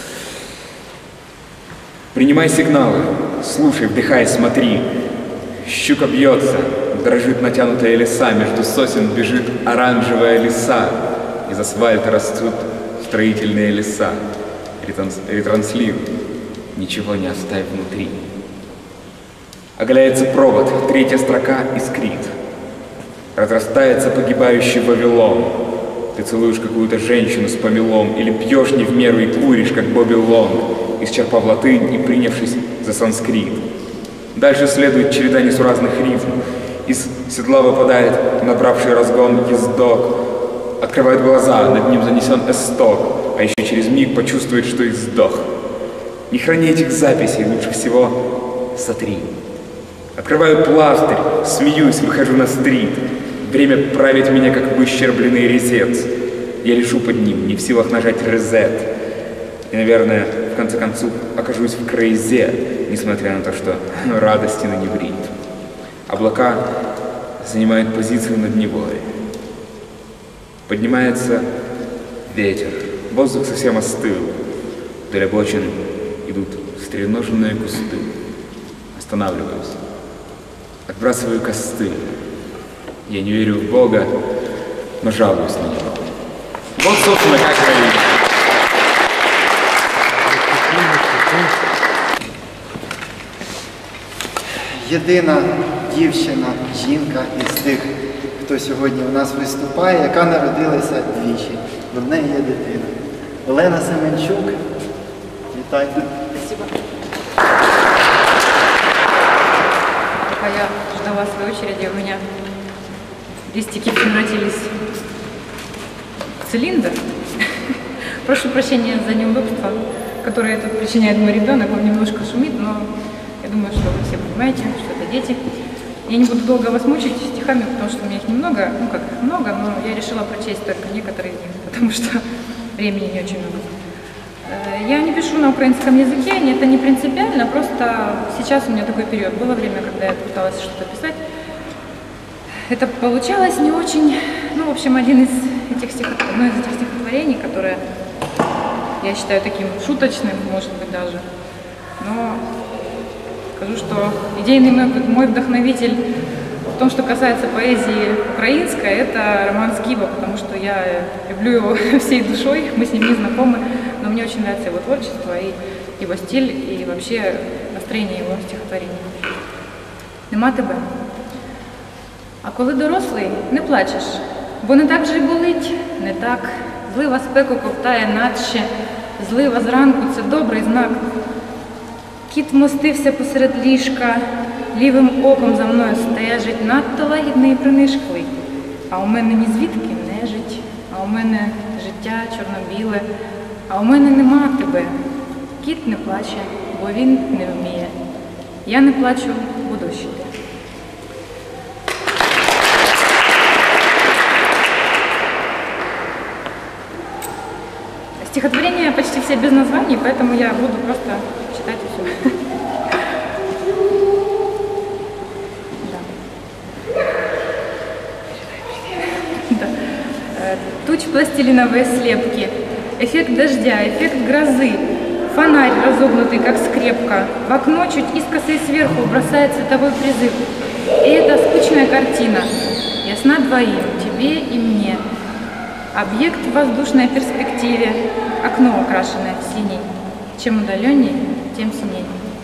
S6: Принимай сигналы, слушай, вдыхай, смотри. Щука бьется, дрожит натянутая леса, между сосен бежит оранжевая лиса. Из асфальта растут строительные леса. Ретранслируй, ничего не оставь внутри. Оголяется провод, третья строка искрит. Разрастается погибающий Вавилон. Ты целуешь какую-то женщину с помелом, или пьешь не в меру и куришь, как Бобби Лонг, исчерпав латынь и принявшись за санскрит. Дальше следует череда несуразных рифм. Из седла выпадает набравший разгон ездок. Открывает глаза, над ним занесен эсток, а еще через миг почувствует, что и сдох. Не храни этих записей, лучше всего сотри. Открываю пластырь, смеюсь, выхожу на стрит. Время правит меня, как выщербленный резец. Я лежу под ним, не в силах нажать резет. И, наверное, в конце концов, окажусь в крейзе, несмотря на то, что радости на неврит. Облака занимают позицию над Невой. Поднимается ветер, воздух совсем остыл. Вдоль обочин идут стреноженные кусты. Останавливаюсь, отбрасываю костыль. Я не верю в Бога, но жалуюсь на Него. Вот, собственно, как это и...
S2: єдина дівчина, жінка із тих, хто сьогодні у нас виступає, яка народилася двічі. В неї є дитина. Олена Семенчук. Вітайте.
S5: Спасибо.
S7: Пока я ждала своей очереди, у меня листики превратились в цилиндр. Прошу прощения за неудобство, которое тут причиняет мой ребенок. Он немножко шумит, но я думаю, что вы все понимаете, что это дети. Я не буду долго вас мучить стихами, потому что у меня их немного, ну как много, но я решила прочесть только некоторые из них, потому что времени не очень много. Я не пишу на украинском языке, это не принципиально, просто сейчас у меня такой период. Было время, когда я пыталась что-то писать. Это получалось не очень, ну, в общем, одно из этих стихотворений, которое я считаю таким шуточным, может быть, даже. Но скажу, что идейный мой вдохновитель в том, что касается поэзии украинской, это Роман Скиба, потому что я люблю его всей душой, мы с ним не знакомы, но мне очень нравится его творчество, и его стиль, и вообще настроение его стихотворений. Нема тебе. А коли дорослий, не плачеш, бо не так же й болить, не так. Злива спеку ковтає надще, злива зранку – це добрий знак. Кіт вмостився посеред ліжка, лівим оком за мною стежить, надто лагідний і принишклий. А у мене ні звідки нежить, а у мене життя чорно-біле, а у мене нема тебе. Кіт не плаче, бо він не вміє. Я не плачу, бо дощ іде. Стихотворения почти все без названий, поэтому я буду просто читать и все. Туч пластилиновые слепки, эффект дождя, эффект грозы, фонарь разогнутый, как скрепка, в окно чуть искоса и сверху бросает световой призыв. И эта скучная картина, ясна двоим, тебе и мне. Объект в воздушной перспективе, окно, окрашенное в синий. Чем удаленней, тем синей.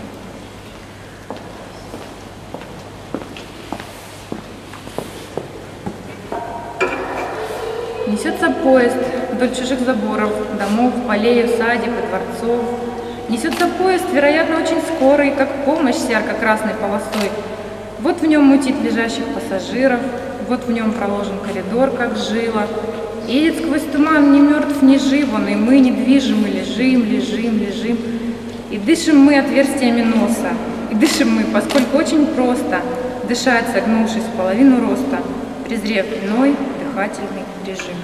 S7: Несется поезд вдоль чужих заборов, домов, полей, усадеб и дворцов. Несется поезд, вероятно, очень скорый, как помощь с ярко-красной полосой. Вот в нем мутит лежащих пассажиров, вот в нем проложен коридор, как жила. Едет сквозь туман, не мертв, не жив он, и мы недвижим, и лежим, лежим, лежим. И дышим мы отверстиями носа, и дышим мы, поскольку очень просто дышать, согнувшись в половину роста, презрев иной дыхательный режим.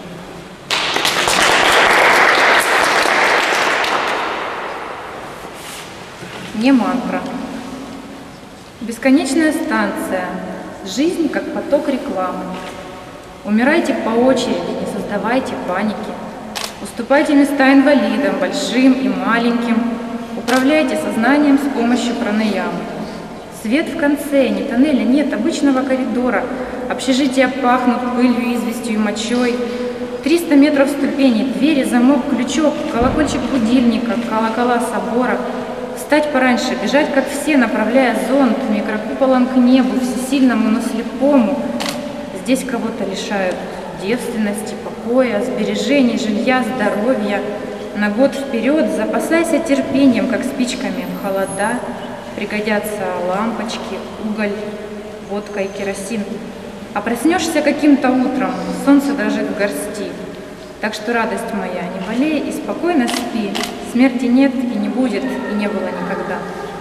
S7: Не мантра. Бесконечная станция. Жизнь как поток рекламы. Умирайте по очереди, не создавайте паники. Уступайте места инвалидам, большим и маленьким. Управляйте сознанием с помощью пранаямы. Свет в конце, ни тоннеля, нет обычного коридора. Общежития пахнут пылью, известью и мочой. 300 метров ступеней, двери, замок, крючок, колокольчик будильника, колокола собора. Встать пораньше, бежать как все, направляя зонт микрокуполом к небу, всесильному, но слепому. Здесь кого-то лишают девственности, покоя, сбережений, жилья, здоровья. На год вперед запасайся терпением, как спичками в холода. Пригодятся лампочки, уголь, водка и керосин. А проснешься каким-то утром, солнце дрожит в горсти. Так что, радость моя, не болей и спокойно спи. Смерти нет и не будет, и не было никогда.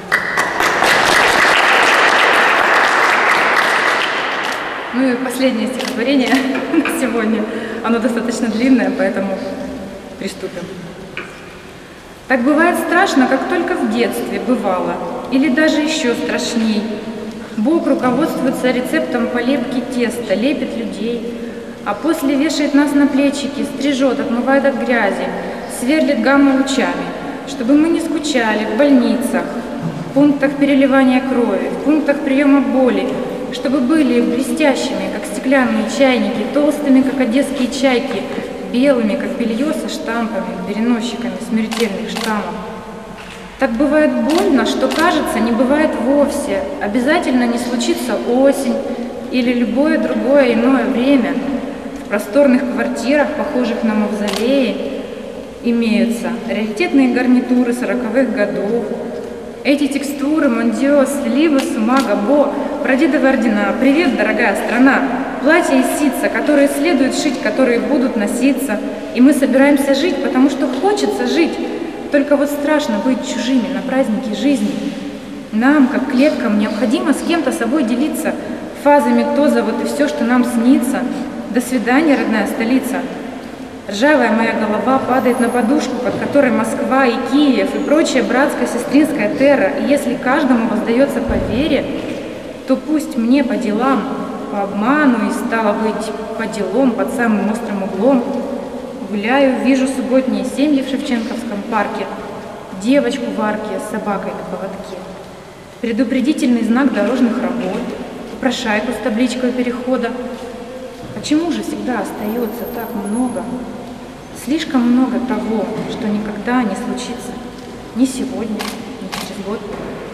S7: Ну и последнее стихотворение на сегодня. Оно достаточно длинное, поэтому приступим. Так бывает страшно, как только в детстве бывало, или даже еще страшней. Бог руководствуется рецептом полепки теста, лепит людей, а после вешает нас на плечики, стрижет, отмывает от грязи, сверлит гамма-лучами, чтобы мы не скучали в больницах, в пунктах переливания крови, в пунктах приема боли, чтобы были блестящими, как стеклянные чайники, толстыми, как одесские чайки, белыми, как белье со штампами, переносчиками смертельных штаммов. Так бывает больно, что, кажется, не бывает вовсе. Обязательно не случится осень или любое другое иное время. В просторных квартирах, похожих на мавзолеи, имеются раритетные гарнитуры 40-х годов. Эти текстуры, мондио, сливы с ума, габо, прадедовы ордена, привет, дорогая страна, платья из ситца, которые следует шить, которые будут носиться. И мы собираемся жить, потому что хочется жить. Только вот страшно быть чужими на празднике жизни. Нам, как клеткам, необходимо с кем-то собой делиться фазами, кто зовут и все, что нам снится. До свидания, родная столица. Ржавая моя голова падает на подушку, под которой Москва и Киев и прочая братская сестринская терра. И если каждому воздается по вере, то пусть мне по делам, по обману и, стало быть, по делам под самым острым углом. Гуляю, вижу субботние семьи в Шевченковском парке, девочку в арке с собакой на поводке, предупредительный знак дорожных работ, попрошайку с табличкой у перехода. Почему же всегда остается так много, слишком много того, что никогда не случится, ни сегодня, ни через год?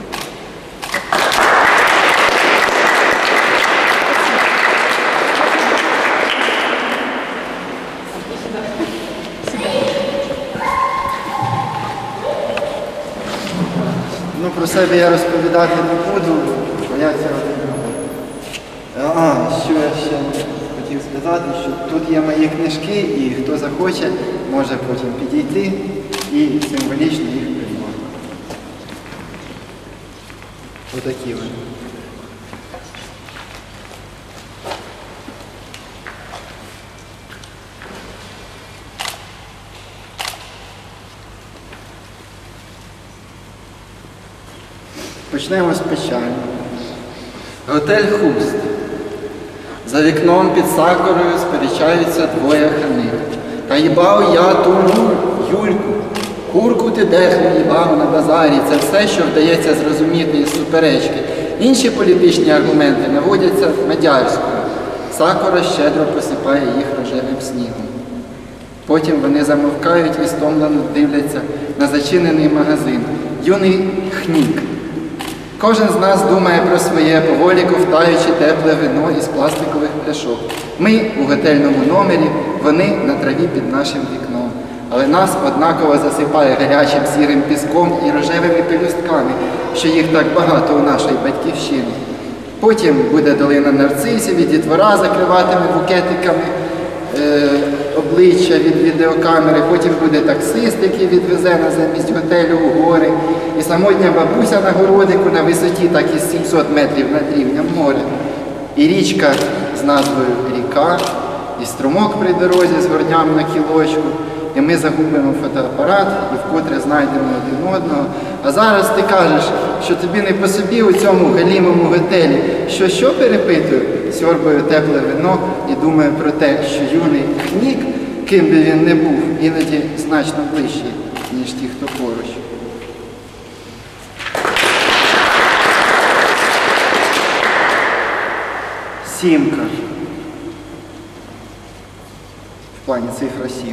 S2: Ну, про себе я розповідати не буду, бо я цього не люблю. Що я ще хотів сказати, що тут є мої книжки, і хто захоче, може потім підійти і символічно їх приймати. Отакі вони. Почнемо з печалі. Готель Хуст. За вікном під сакурою сперечаються двоє ханих. Та їбав я ту Юльку. Курку ти дехлю їбав на базарі. Це все, що вдається зрозуміти із суперечки. Інші політичні аргументи наводяться мадярською. Сакура щедро посипає їх рожевим снігом. Потім вони замовкають і стомлено дивляться на зачинений магазин. Юний хнік. Кожен з нас думає про своє, поволі ковтаючи тепле вино із пластикових пляшок. Ми у готельному номері, вони на траві під нашим вікном. Але нас однаково засипає гарячим сірим піском і рожевими пелюстками, що їх так багато у нашій батьківщині. Потім буде долина нарцисів, і дітвора закриватиме букетиками обличчя від відеокамери, потім буде таксист, який відвезе нас замість готелю у гори, і самотня бабуся на городику на висоті так із 700 метрів над рівнем моря. І річка з назвою Ріка, і струмок при дорозі з горням на кілочку, і ми загубимо фотоапарат і вкотре знайдемо один одного. А зараз ти кажеш, що тобі не по собі у цьому галімому готелі. Що перепитую? Сьорбаю тепле вино і думаю про те, що юний хнік, ким би він не був, іноді значно ближчий, ніж ті, хто поруч. Сімка. В плані цифра 7.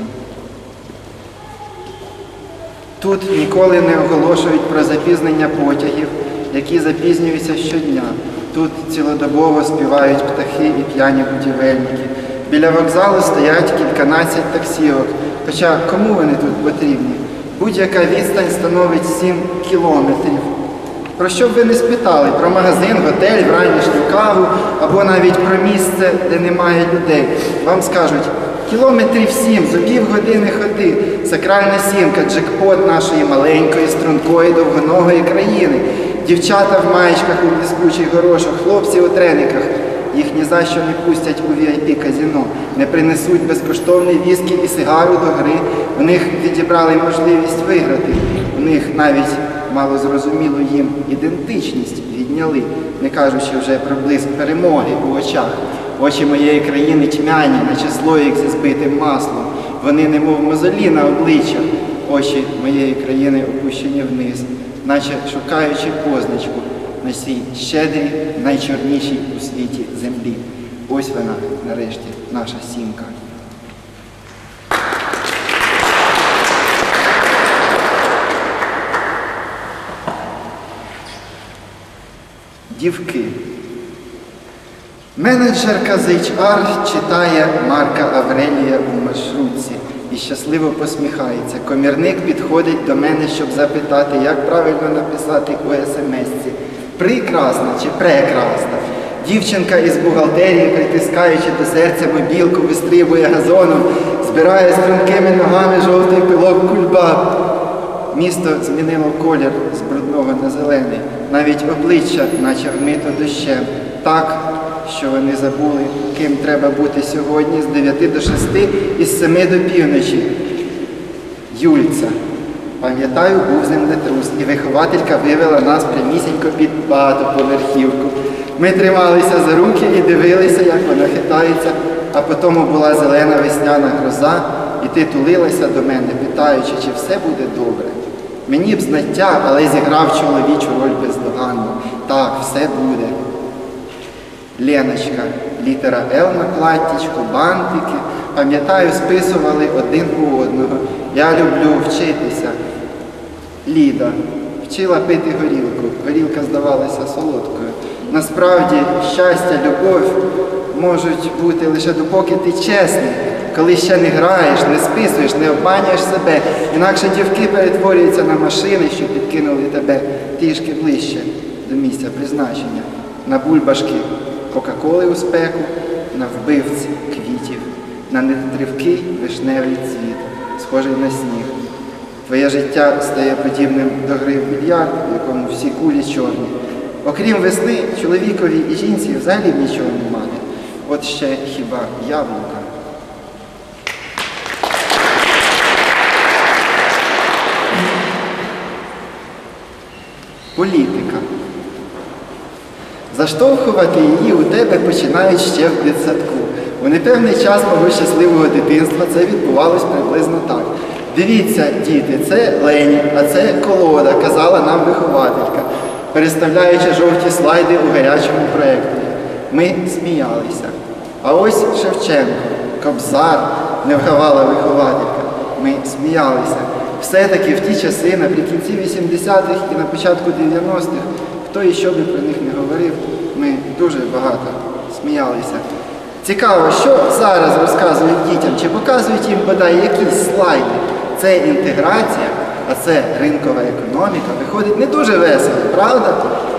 S2: Тут ніколи не оголошують про запізнення потягів, які запізнюються щодня. Тут цілодобово співають птахи і п'яні будівельники. Біля вокзалу стоять кільканадцять таксівок. Хоча кому вони тут потрібні? Будь-яка відстань становить 7 кілометрів. Про що б ви не спитали? Про магазин, готель, вранішню каву або навіть про місце, де немає людей. Вам скажуть, кілометрів 7, за півгодини ходи. Сакральна сімка, джекпот нашої маленької, стрункої, довгоногої країни. Дівчата в маєчках у блискучих горошах, хлопці у трениках. Їх ні за що не пустять у VIP-казино, не принесуть безкоштовний віскі і сигару до гри. У них відібрали можливість виграти. У них навіть малозрозумілу їм ідентичність відняли, не кажучи вже про блиск перемоги у очах. Очі моєї країни тьмяні, наче слоїк зі збитим маслом. Вони немов мозолі на обличчях. Очі моєї країни опущені вниз, наче шукаючи позначку на цій щедрій, найчорнішій у світі землі. Ось вона, нарешті, наша сімка. Дівки. Менеджерка з HR читає Марка Аврелія у маршрутці і щасливо посміхається. Комірник підходить до мене, щоб запитати, як правильно написати у смс-ці. Прекрасна чи прекрасна. Дівчинка із бухгалтерії, притискаючи до серця мобілку, вистрибує газоном, збирає стрункими ногами жовтий пилок кульбаб. Місто змінило колір з брудного на зелений. Навіть обличчя, наче вмито дощем. Так, що вони забули, ким треба бути сьогодні з 9 до 6 і з 7 до півночі. Юльця. Пам'ятаю, був землетрус, і вихователька вивела нас прямісінько під багатоповерхівку. Ми трималися за руки і дивилися, як вона хитається, а потім була зелена весняна гроза, і ти тулилася до мене, питаючи, чи все буде добре. Мені б знаття, але зіграв чоловічу роль бездоганно. Так, все буде. Леночка. Літера Л на платтічку, бантики. Пам'ятаю, списували один у одного. Я люблю вчитися. Ліда. Вчила пити горілку. Горілка здавалася солодкою. Насправді, щастя, любов можуть бути лише допоки ти чесний. Коли ще не граєш, не списуєш, не обманюєш себе. Інакше дівки перетворюються на машини, що підкинули тебе трішки ближче до місця призначення. На бульбашки Кока-Коли у спеку, на вбивці квітів, на нетривкий вишневий цвіт, схожий на сніг. Твоє життя стає подібним до гри в більярд, в якому всі кулі чорні. Окрім весни, чоловікові і жінці взагалі нічого немає. От ще хіба яблука. Політика. Заштовхувати її у тебе починають ще в дитсадку. У непевний час мого щасливого дитинства це відбувалось приблизно так. Дивіться, діти, це Ленін, а це колода, казала нам вихователька, переставляючи жовті слайди у гарячому проєкторі. Ми сміялися. А ось Шевченко, Кобзар, не вгавала вихователька. Ми сміялися. Все-таки в ті часи, наприкінці 80-х і на початку 90-х, хто і що би про них не говорив, ми дуже багато сміялися. Цікаво, що зараз розказують дітям, чи показують їм бодай якісь слайди. Це інтеграція, а це ринкова економіка. Виходить не дуже весело, правда?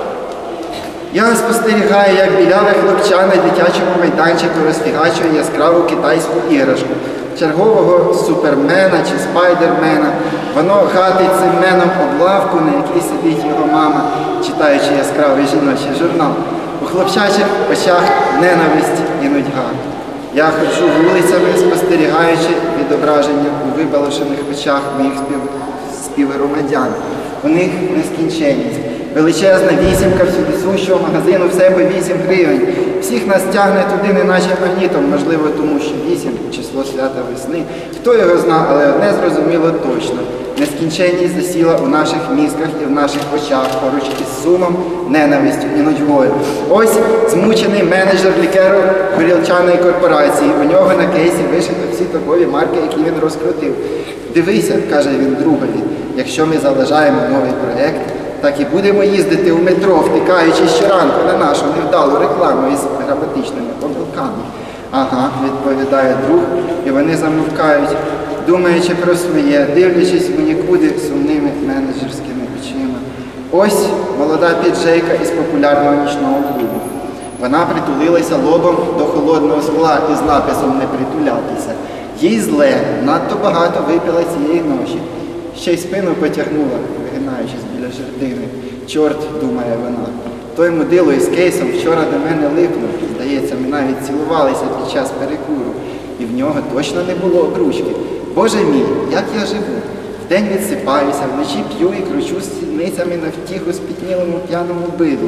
S2: Я спостерігаю, як біляве хлопча на дитячому майданчику розфігачує яскраву китайську іграшку. Чергового супермена чи спайдермена. Воно гатить цим меном облавку, на якій сидить його мама, читаючи яскравий жіночий журнал. У хлопчачих очах ненависть і нудьга. Я ходжу вулицями, спостерігаючи відображення у вибалошених очах моїх співгромадян. У них нескінченність. Величезна вісімка всюдисущого магазину в себе 8 гривень. Всіх нас тягне туди неначе магнітом, можливо, тому що 8 – число свята весни. Хто його зна, але одне зрозуміло точно. Нескінченність засіла у наших мізках і в наших очах, поруч із сумом, ненавистю і нудьгою. Ось змучений менеджер лікеру горілчаної корпорації. У нього на кейсі вишито всі торгові марки, які він розкрутив. Дивися, каже він другові, якщо ми залежаємо новий проєкт, так і будемо їздити у метро, втикаючи щоранку на нашу невдалу рекламу із граматичними помилками. Ага, відповідає друг, і вони замовкають, думаючи про своє, дивлячись у нікуди сумними менеджерськими очима. Ось молода піджейка із популярного нічного клубу. Вона притулилася лобом до холодного скла із написом «Не притулятися». Їй зле, надто багато випила цієї ночі. Ще й спину потягнула, вигинаючись біля жердини. Чорт, думає вона. Той мудило із кейсом вчора до мене липнув. Здається, ми навіть цілувалися під час перекуру. І в нього точно не було обручки. Боже мій, як я живу. Вдень відсипаюся, вночі п'ю і кручу з сідницями на втіху спітнілому п'яному бидлу.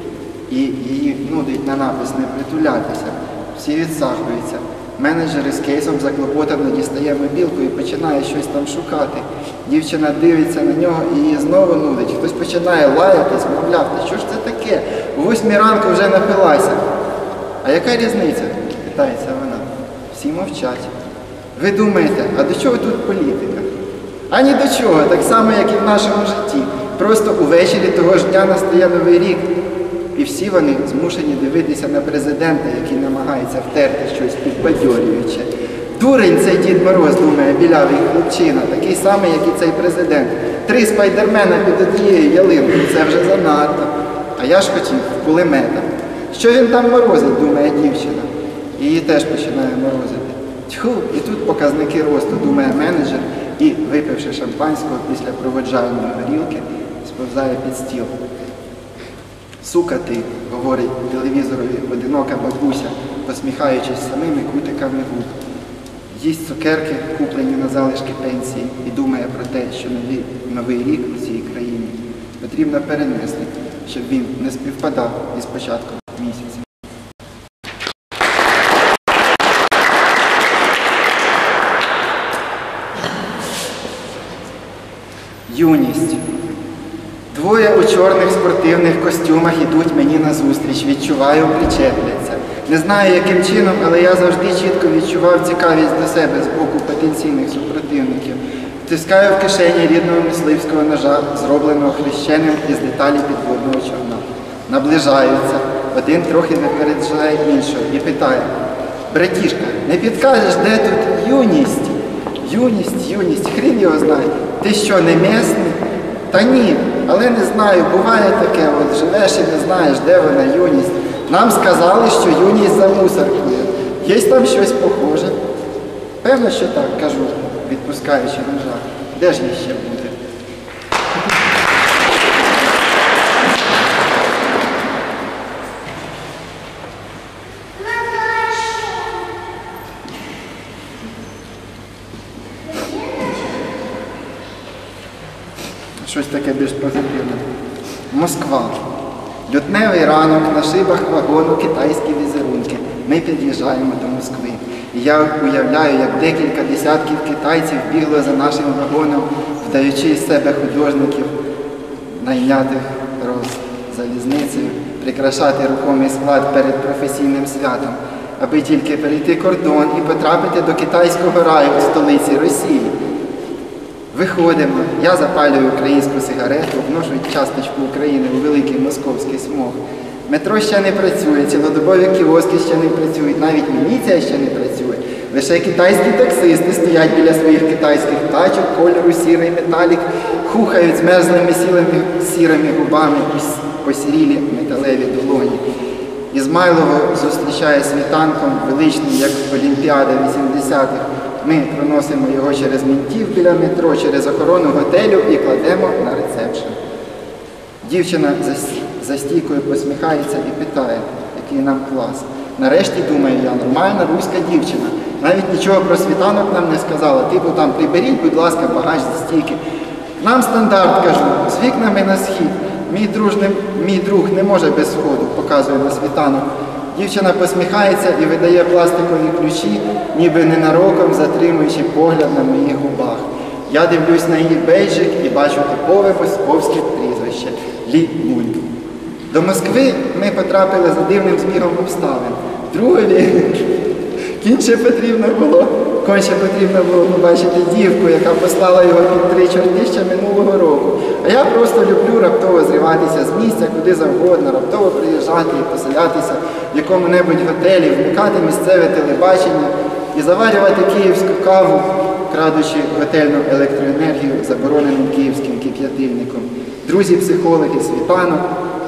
S2: І її нудить на напис «Не притулятися». Всі відсахуються. Менеджер із кейсом заклопотано дістає мобілку і починає щось там шукати. Дівчина дивиться на нього і її знову нудить. Хтось починає лаятись, мовляв, та що ж це таке? У 8 ранку вже напилася. А яка різниця? Питається вона. Всі мовчать. Ви думаєте, а до чого тут політика? А ні до чого, так само, як і в нашому житті. Просто увечері того ж дня настає Новий рік. і всі вони змушені дивитися на президента, який намагається втерти щось підбадьорююче. Дурень цей Дід Мороз, думає білявий хлопчина, такий самий, як і цей президент. 3 спайдермена під однією ялинкою, це вже занадто. А я ж хотів в кулемета. Що він там морозить, думає дівчина. Її теж починає морозити. Тьху, і тут показники росту, думає менеджер, і, випивши шампанського після проводжальної горілки, сповзає під стіл. Сука ти, говорить телевізорові одинока бабуся, посміхаючись самими кутиками губ. Їсть цукерки, куплені на залишки пенсії, і думає про те, що новий рік у цій країні потрібно перенести, щоб він не співпадав із початком місяця. Юність. 2 у чорних спортивних костюмах ідуть мені назустріч, відчуваю, причепляться. Не знаю, яким чином, але я завжди чітко відчував цікавість до себе з боку потенційних супротивників. Втискаю в кишені рідного мисливського ножа, зробленого хрещеним із деталі підводного човна. Наближаються. Один трохи випереджає іншого і питає: братішка, не підкажеш, де тут юність? Юність, хрін його знає. Ти що, не місний? Та ні, але не знаю, буває таке, от живеш і не знаєш, де вона юність. Нам сказали, що юність за мусоркою. Є там щось похоже? Певно, що так, кажу, відпускаючи ножа. Де ж їй ще буде? Щось таке більш позитивне. Москва. Лютневий ранок, на шибах вагону китайські візерунки. Ми під'їжджаємо до Москви. І я уявляю, як декілька десятків китайців бігло за нашим вагоном, вдаючи з себе художників, найнятих залізницею, прикрашати рухомий склад перед професійним святом, аби тільки перейти кордон і потрапити до китайського раю у столиці Росії. Виходимо, я запалюю українську сигарету, вношу часточку України у великий московський смог. Метро ще не працює, цілодобові кіоски ще не працюють, навіть міліція ще не працює. Лише китайські таксисти стоять біля своїх китайських тачок, кольору сірий металік, хухають змерзлими сірими губами посірілі металеві долоні. Ізмайлово зустрічає світанком, величний, як Олімпіада 80-х. Ми проносимо його через мінтів біля метро, через охорону готелю і кладемо на ресепшн. Дівчина за стійкою посміхається і питає, який нам клас. Нарешті, думаю я, нормальна руська дівчина. Навіть нічого про світанок нам не сказала. Типу там, приберіть, будь ласка, багаж зі стійки. Нам стандарт, кажу, з вікнами на схід. Мій друг не може без сходу, показує на світанок. Дівчина посміхається і видає пластикові ключі, ніби ненароком затримуючи погляд на моїх губах. Я дивлюсь на її бейджик і бачу типове московське прізвище – Лі Мульт. До Москви ми потрапили за дивним збігом обставин. Другові конче потрібно було побачити дівку, яка послала його під 3 чорти ще минулого року. А я просто люблю раптово зриватися з місця, куди завгодно, раптово приїжджати і поселятися в якому-небудь готелі, вмикати місцеве телебачення і заварювати київську каву, крадучи готельну електроенергію забороненим київським кип'ятильником. Друзі-психологи світанок.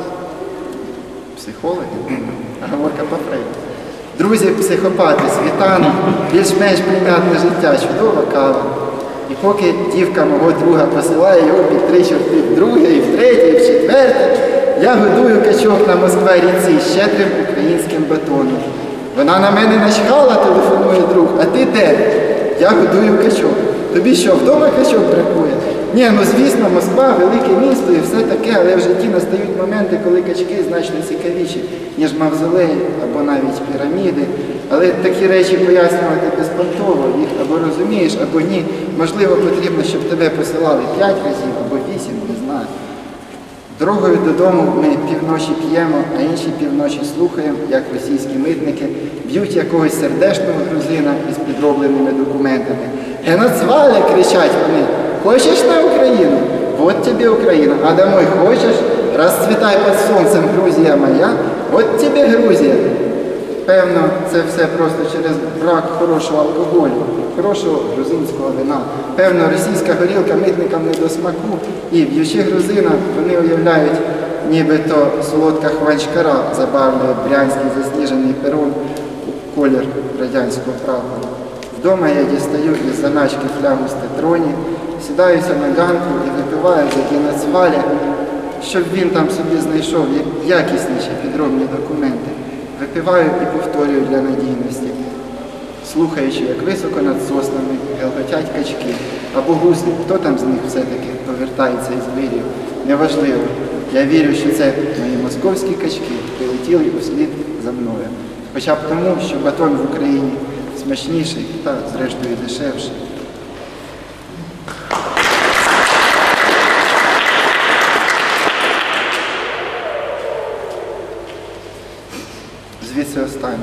S2: Психологи? Говорка по Фрейду. Друзі-психопати світанок, більш-менш прийнятне життя, чудова кава. І поки дівка мого друга посилає його під 3 чорти в друге, і в третє, і в четверте, я годую качок на Москва-ріці щедрим українським батоном. Вона на мене начхала, телефонує друг, а ти де? Я годую качок. Тобі що, вдома качок бракує? Ні, ну звісно, Москва, велике місто і все таке, але в житті настають моменти, коли качки значно цікавіші, ніж мавзолеї або навіть піраміди. Але такі речі пояснювати безпонтово, їх або розумієш, або ні. Можливо, потрібно, щоб тебе посилали 5 разів або 8, не знаю. Дорогою додому ми півночі п'ємо, а інші півночі слухаємо, як російські митники б'ють якогось сердешного грузина із підробленими документами. «Геноцвале!» – кричать вони. «Хочеш на Україну? вот тебе Украина, а домой хочешь? Расцветай под сонцем, Грузія моя, от тебе Грузія. Певно, це все просто через брак хорошого алкоголю, хорошого грузинського вина. Певно, російська горілка митникам не до смаку, і б'ючи грузина, вони уявляють, нібито солодка хвальчкара забавлює брянський засніжений перон у колір радянського прапора. Вдома я дістаю із заначки флягу з тетроні, сідаюся на ганку і випиваю за кінацваля, щоб він там собі знайшов якісніші підробні документи. Випиваю і повторюю для надійності, слухаючи, як високо над соснами гелготять качки, або гуслі, хто там з них все-таки повертається із вирів. Неважливо. Я вірю, що це мої московські качки прилетіли услід за мною. Хоча б тому, що батон в Україні смачніший та, зрештою, дешевший. Звідси останнє.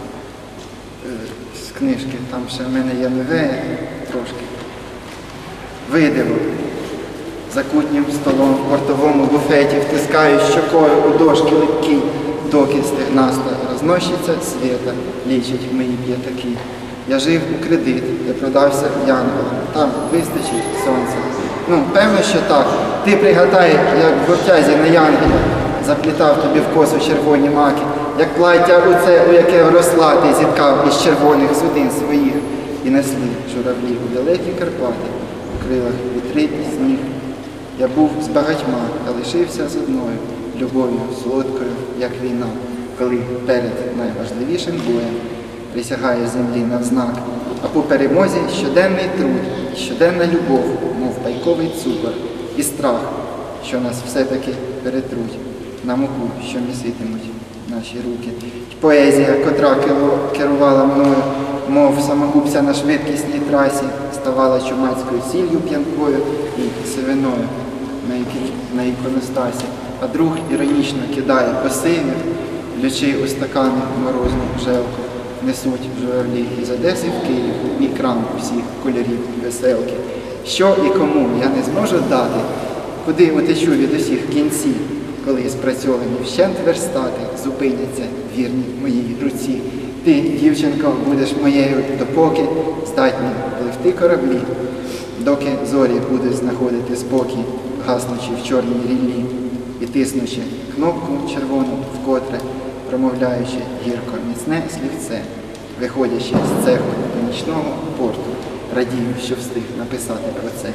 S2: З книжки, там ще в мене є нове трошки. Видиво. За кутнім столом в портовому буфеті втискаю щокою у дошки липкий, доки стегнаста розноситься світа, лічить мої п'ятаки. Я жив у кредит, я продався янголам, там вистачить сонця. Ну, певно, що так. Ти пригадай, як в гуртязі на янгелі заплітав тобі в косу червоні маки, як плаття у яке вросла, ти зіткав із червоних судин своїх, і несли журавлі у далекі Карпати, у крилах вітри і сніг. Я був з багатьма, а лишився з одною, любов'ю солодкою, як війна, коли перед найважливішим боєм присягає землі навзнак, а по перемозі щоденний труд, щоденна любов, мов пайковий цукор, і страх, що нас все-таки перетруть, на муку, що міситимуть наші руки. Поезія, котра керувала мною, мов самогубця на швидкісній трасі, ставала чумацькою сіллю п'янкою і сивиною на іконостасі, а друг іронічно кидає посивів, лючи у стакани морозну желку, несуть журавлі із Одеси в Київ і крам усіх кольорів веселки. Що і кому я не зможу дати, куди утечу від усіх кінців, коли спрацьовані вщент верстати зупиняться вірні моїй руці. Ти, дівчинко, будеш моєю, допоки здатні пливти кораблі, доки зорі будуть знаходити спокій, гаснучи в чорній ріллі і тиснучи кнопку червону вкотре, промовляючи гірко міцне слівце, виходячи з цеху до нічного порту, радію, що встиг написати про це.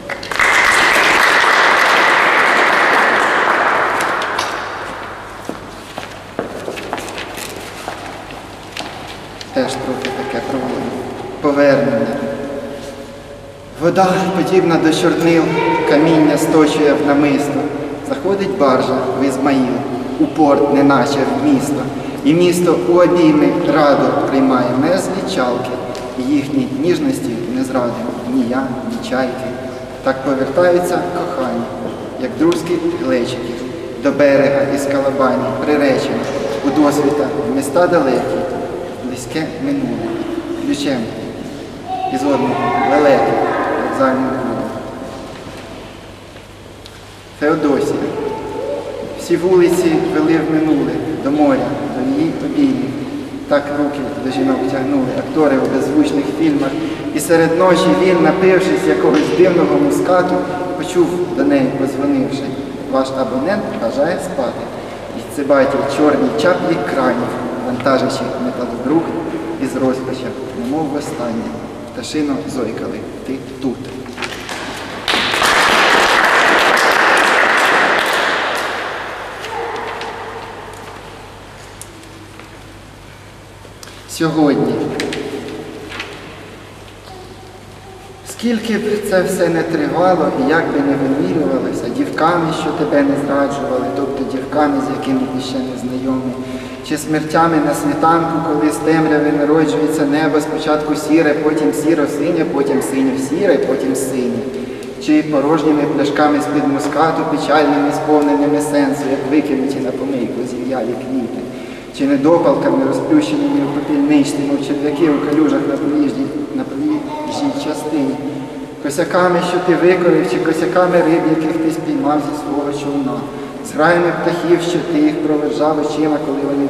S2: Теж трохи таке повернення. Вода, подібна до чорнил, каміння сточує в намисто. Заходить баржа в Ізмаїл, у порт, неначе в місто. І місто у обійми радо приймає мерзлі чалки. І їхні ніжності не зрадив ні я, ні чайки. Так повертаються кохані, як друзки глечиків, до берега із Калабані, приречені, у досвіта в міста далекі, близьке минуле, ключем із одного лелеки, вокзального клубу. Феодосія. Всі вулиці вели в минуле, до моря, до її обіймів. Так руки до жінок тягнули актори у беззвучних фільмах. І серед ночі він, напившись якогось дивного мускату, почув до неї, позвонивши: ваш абонент бажає спати. І цибаті чорні чаплі кранів, вантажачи металобрухт із розпачем, немов востаннє. Пташино зойкали: ти тут. Сьогодні. Скільки б це все не тривало і як би не вимірювалося, дівками, що тебе не зраджували, тобто дівками, з якими ти ще не знайомий, чи смертями на світанку, коли з темряви народжується небо, спочатку сіре, потім сіро-синє, потім синьо-сіре, потім синє, чи порожніми пляшками з-під мускату, печальними, сповненими сенсу, як викинуті на помийку зів'ялі квіти, чи недопалками, розплющеними у попільничці, мов черв'яки у калюжах на проїжджій частині, Косяками, що ти викорив, чи косяками риб, яких ти спіймав зі свого човна. З граями птахів, що ти їх проведжав очима, коли вони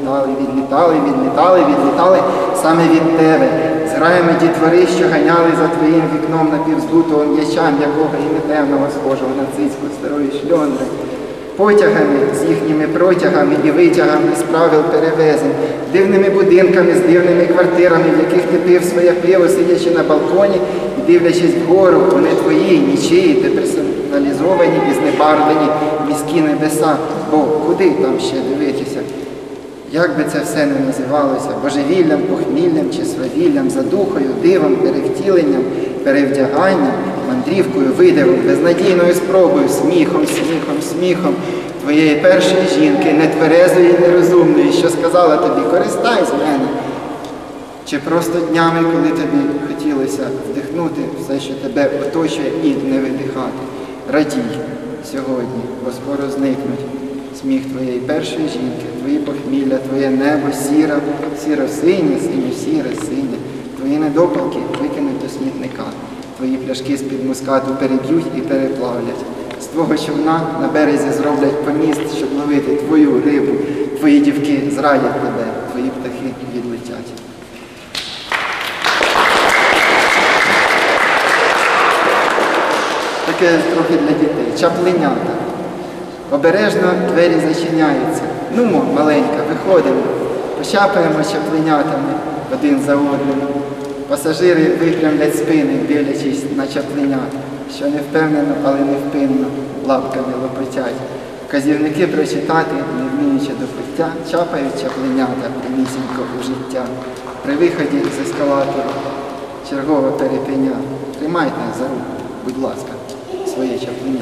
S2: відлітали саме від тебе. З граями дітвори, що ганяли за твоїм вікном напівздутого м'яча, м'якого і нетемного, схожого на цицьку старої шльондри. Потягами з їхніми протягами і витягами з правил перевезень, дивними будинками, з дивними квартирами, в яких ти пив своє пиво, сидячи на балконі і дивлячись вгору, вони твої, нічиї, деперсоналізовані і знебарвлені міські небеса. Бо куди там ще дивитися? Як би це все не називалося, божевіллям, похміллям чи свавіллям, задухою, дивом, перевтіленням, перевдяганням, мандрівкою, видивом, безнадійною спробою, сміхом твоєї першої жінки, нетверезої і нерозумної, що сказала тобі: користай з мене. Чи просто днями, коли тобі хотілося вдихнути все, що тебе оточує, і не видихати. Радій сьогодні, бо скоро зникнуть сміх твоєї першої жінки, твої похмілля, твоє небо сіро-синє, синє, твої недопалки викинуть до смітника, твої пляшки з-під мускату переб'ють і переплавлять. З твого човна на березі зроблять поміст, щоб ловити твою рибу, твої дівки зрадять тебе, твої птахи відлетять. Таке трохи для дітей. Чаплинята. Обережно двері зачиняються. Нумо, маленька, виходимо. Почапаємо чаплинятами один за одним. Пасажири випрямлять спини, дивлячись на чаплинят, що невпевнено, але невпинно лапками лопотять. Вказівники прочитати, не вміючи до пуття, чапають чаплинята прямісінько у життя. При виході з ескалатору чергове перепиня. Тримайте за руку, будь ласка, своє чаплиня.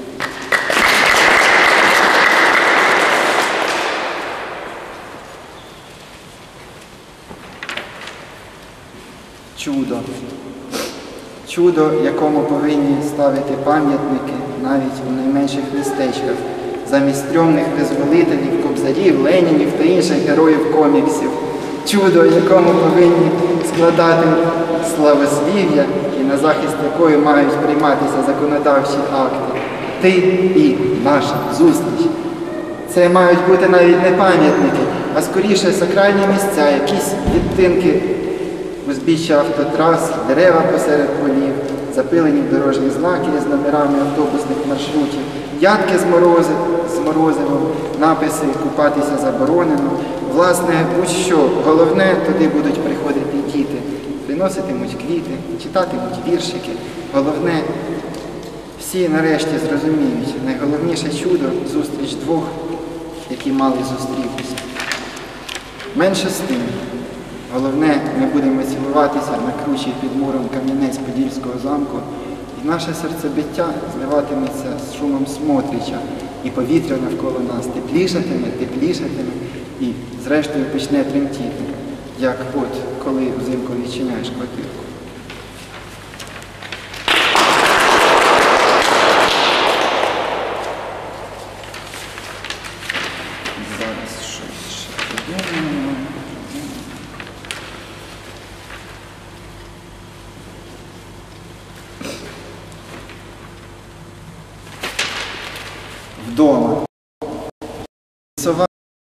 S2: Чудо. Чудо, якому повинні ставити пам'ятники навіть у найменших містечках, замість стрьомних визволителів, кобзарів, ленінів та інших героїв коміксів. Чудо, якому повинні складати славослів'я і на захист якої мають прийматися законодавчі акти. Ти і наша зустріч. Це мають бути навіть не пам'ятники, а скоріше сакральні місця, якісь відтинки узбіччя автотрас, дерева посеред полів, запилені дорожні знаки з номерами автобусних маршрутів, ядки з морозивом, написи «Купатися заборонено». Власне, будь-що. Головне, туди будуть приходити діти, приноситимуть квіти, читатимуть віршики. Головне, всі нарешті зрозуміють, найголовніше чудо – зустріч двох, які мали зустрітися. Менше з тим. Головне, ми будемо цілуватися на кручі під муром Кам'янець-Подільського замку, і наше серцебиття зливатиметься з шумом Смотрича, і повітря навколо нас теплішатиме, і зрештою почне тремтіти, як от коли взимку відчиняєш квартирку. Зараз щось ще подумаємо. Вдома. Сова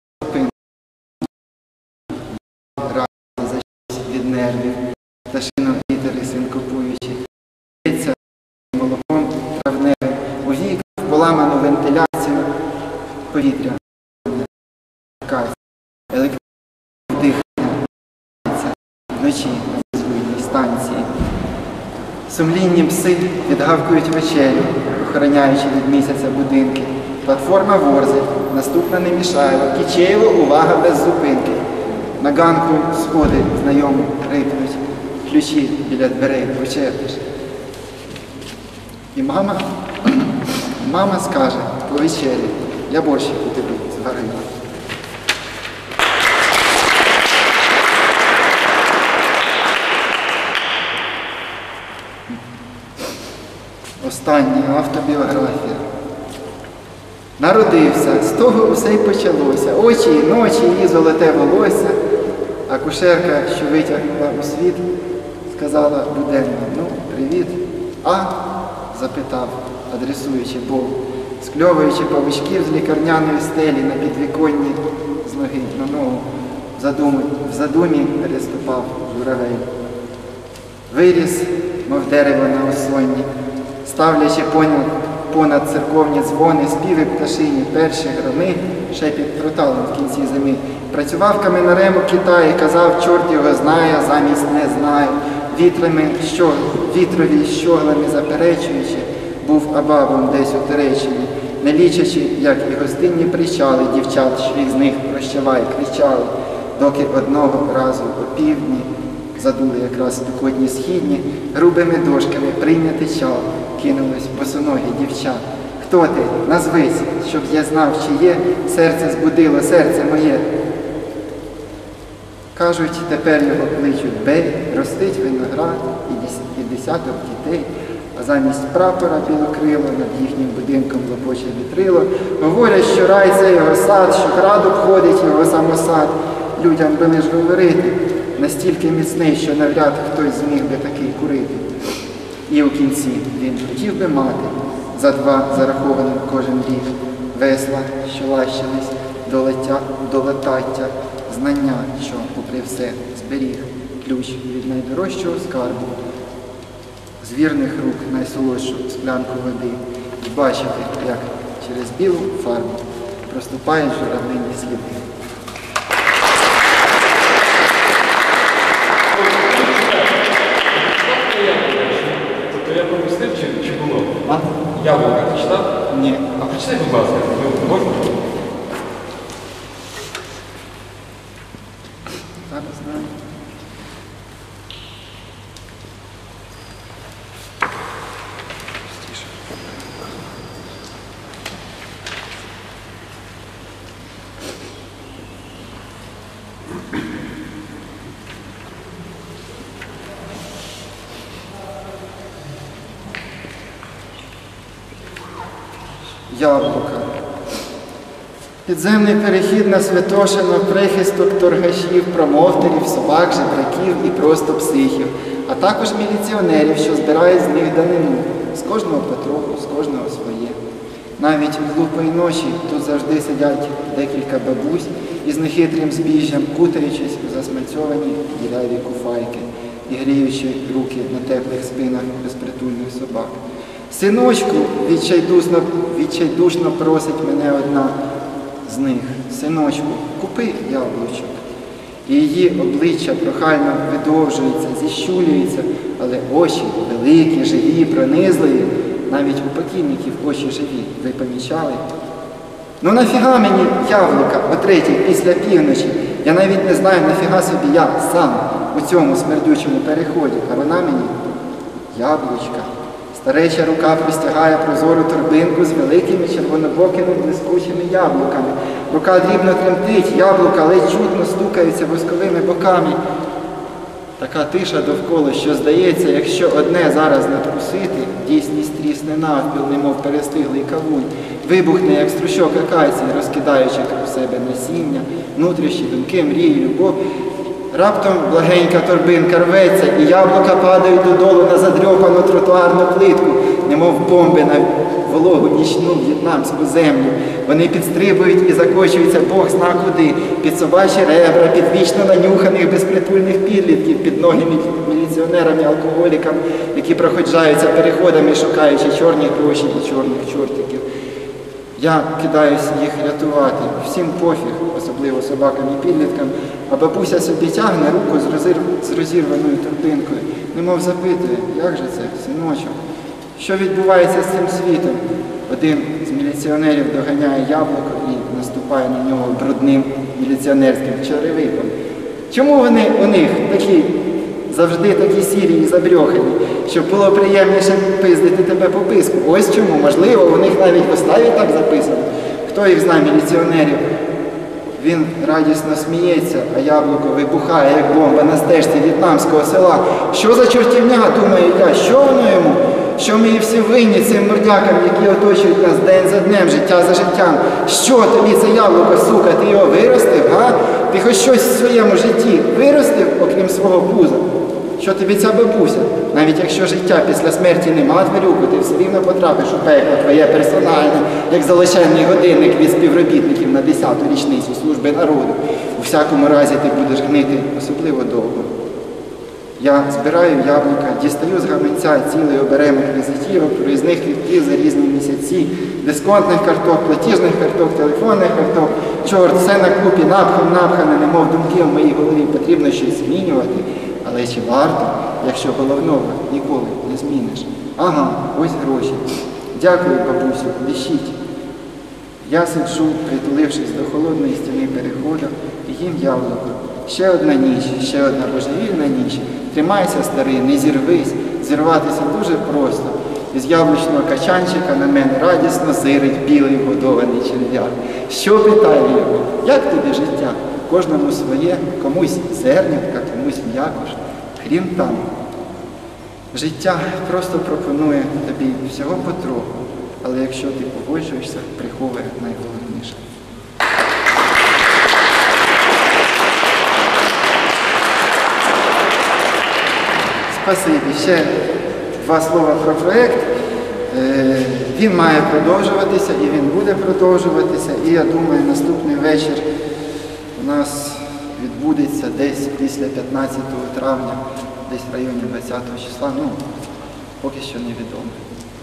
S2: за від нервів, пташином вітери синкопуючи, лється молоком травневим, у вікна в поламану вентиляцію повітря, електричне дихання, вночі на звуйній станції. Сумлінні пси відгавкують вечерю, охороняючи від місяця будинки. Платформа Ворзель, наступна Немішайло, Кічеєво, увага без зупинки. На ганку сходи знайомі рипнуть, ключі біля дверей почепиш. І мама скаже по вечері: я борщик у тебе зварила. Остання автобіографія. Народився, з того усе й почалося. Очі і ночі, її золоте волосся. Акушерка, що витягнула у світ, сказала буденно: ну, привіт, А? Запитав, адресуючи Богу, скльовуючи павичків з лікарняної стелі на підвіконні з ноги на ногу. В задумі переступав журавель. Виріс, мов дерево на осонні, ставлячи понад церковні дзвони, співи пташині, перші громи, шепіт троталом в кінці зими. Працював каменарем у Китаї, казав, чорт його знає, замість не знаю. Вітрові щоглами заперечуючи, був абабом десь у Туреччині, не лічачи, як і гостинні причали дівчат, що із них прощавай, кричали, доки одного разу опівдні задули якраз спекотні східні, грубими дошками прийняти чал, кинулось босоногі дівчат. Хто ти? Назвись, щоб я знав, чиє серце збудило серце моє. Кажуть, тепер його кличуть Бей, ростить виноград і десяток дітей, а замість прапора білокрило над їхнім будинком лопоче вітрило. Говорять, що рай це його сад, що град обходить його самосад. Людям би лиш говорити, настільки міцний, що навряд хтось зміг би такий курити. І у кінці він хотів би мати за 2 зарахованих кожен рік весла, що лащились до летаття, знання, що, попри все, зберіг ключ від найдорожчого скарбу, з вірних рук найсолодшу склянку води, і бачити, як через білу фарбу проступають журавлині сліди.
S8: Тобто я пропустив чи було?
S2: А?
S8: Яблука ти читав?
S2: Ні.
S8: А прочитай, будь ласка, можна?
S2: Зараз знаю. Яблука. Підземний перехід на Святошино, прихисток торгашів, промовтерів, собак, жебраків і просто психів, а також міліціонерів, що збирають з них данину. З кожного потроху, з кожного своє. Навіть в глупої ночі тут завжди сидять декілька бабусь із нехитрим збіжжям, кутаючись у засмальцьовані діряві куфайки і гріючи руки на теплих спинах безпритульних собак. Синочку, відчайдушно просить мене одна з них. Синочку, купи яблучок. І її обличчя прохально видовжується, зіщулюється, але очі великі, живі, пронизливі. Навіть у покійників очі живі. Ви помічали? Ну нафіга мені яблука о 3-й після півночі? Я навіть не знаю, нафіга собі я сам у цьому смердючому переході. А вона мені яблучка. Стареча рука простягає прозору торбинку з великими червонобокими блискучими яблуками. Рука дрібно тремтить, яблука ледь чутно стукаються восковими боками. Така тиша довкола, що здається, якщо одне зараз надкусити, дійсність трісне навпіл, немов перестиглий кавунь, вибухне, як стручок акації, розкидаючи кров себе насіння, внутрішні думки, мрії, любов. Раптом благенька торбинка рветься, і яблука падають додолу на задрьопану тротуарну плитку, немов бомби на вологу нічну в'єтнамську землю. Вони підстрибують і закочуються Бог зна куди, під собачі ребра, під вічно нанюханих безпритульних підлітків, під ноги міліціонерам і алкоголікам, які проходжаються переходами, шукаючи чорні гроші і чорних чортиків. Я кидаюсь їх рятувати. Всім пофіг, особливо собакам і підліткам, а бабуся собі тягне руку з розірваною торбинкою, немов запитує, як же це, синочок? Що відбувається з цим світом? Один з міліціонерів доганяє яблуко і наступає на нього брудним міліціонерським черевиком. Чому вони у них такі, завжди такі сірі і забрьохані, щоб було приємніше пиздити тебе по писку? Ось чому, можливо, у них навіть в уставі так записано. Хто їх знає, міліціонерів? Він радісно сміється, а яблуко вибухає, як бомба на стежці в'єтнамського села. Що за чортівня, думаю я, що воно йому? Що ми і всі винні цим мордякам, які оточують нас день за днем, життя за життям? Що тобі це яблуко, сука, ти його виростив, га? Ти хоч щось в своєму житті виростив, окрім свого пуза? Що тобі ця бабуся? Навіть якщо життя після смерті нема тварюку, ти все рівно потрапиш у пекло твоє персональне, як залишений годинник від співробітників на 10-ту річницю служби народу. У всякому разі ти будеш гнити особливо довго. Я збираю яблука, дістаю з гаманця цілий оберемок візитівок, проїзних квитків за різні місяці, дисконтних карток, платіжних карток, телефонних карток. Чорт, все на купі, напхане, немов думки в моїй голові, потрібно щось змінювати. Але чи варто, якщо головного ніколи не зміниш? Ага, ось гроші. Дякую, бабусю, дишіть. Я сиджу, притулившись до холодної стіни переходу, і їм яблуко. Ще одна ніч, ще одна божевільна ніч. Тримайся, старий, не зірвись. Зірватися дуже просто. Із яблучного качанчика на мене радісно зирить білий годований черв'як. Що питаю його? Як тобі життя? Кожному своє, комусь зернятка, комусь м'якош. Хрін там. Життя просто пропонує тобі всього потроху, але якщо ти погоджуєшся, приховує найголовніше. Спасибі. Ще два слова про проєкт. Він має продовжуватися і він буде продовжуватися. І я думаю, наступний вечір у нас відбудеться десь після 15 травня, десь в районі 20 числа. Ну, поки що невідомо.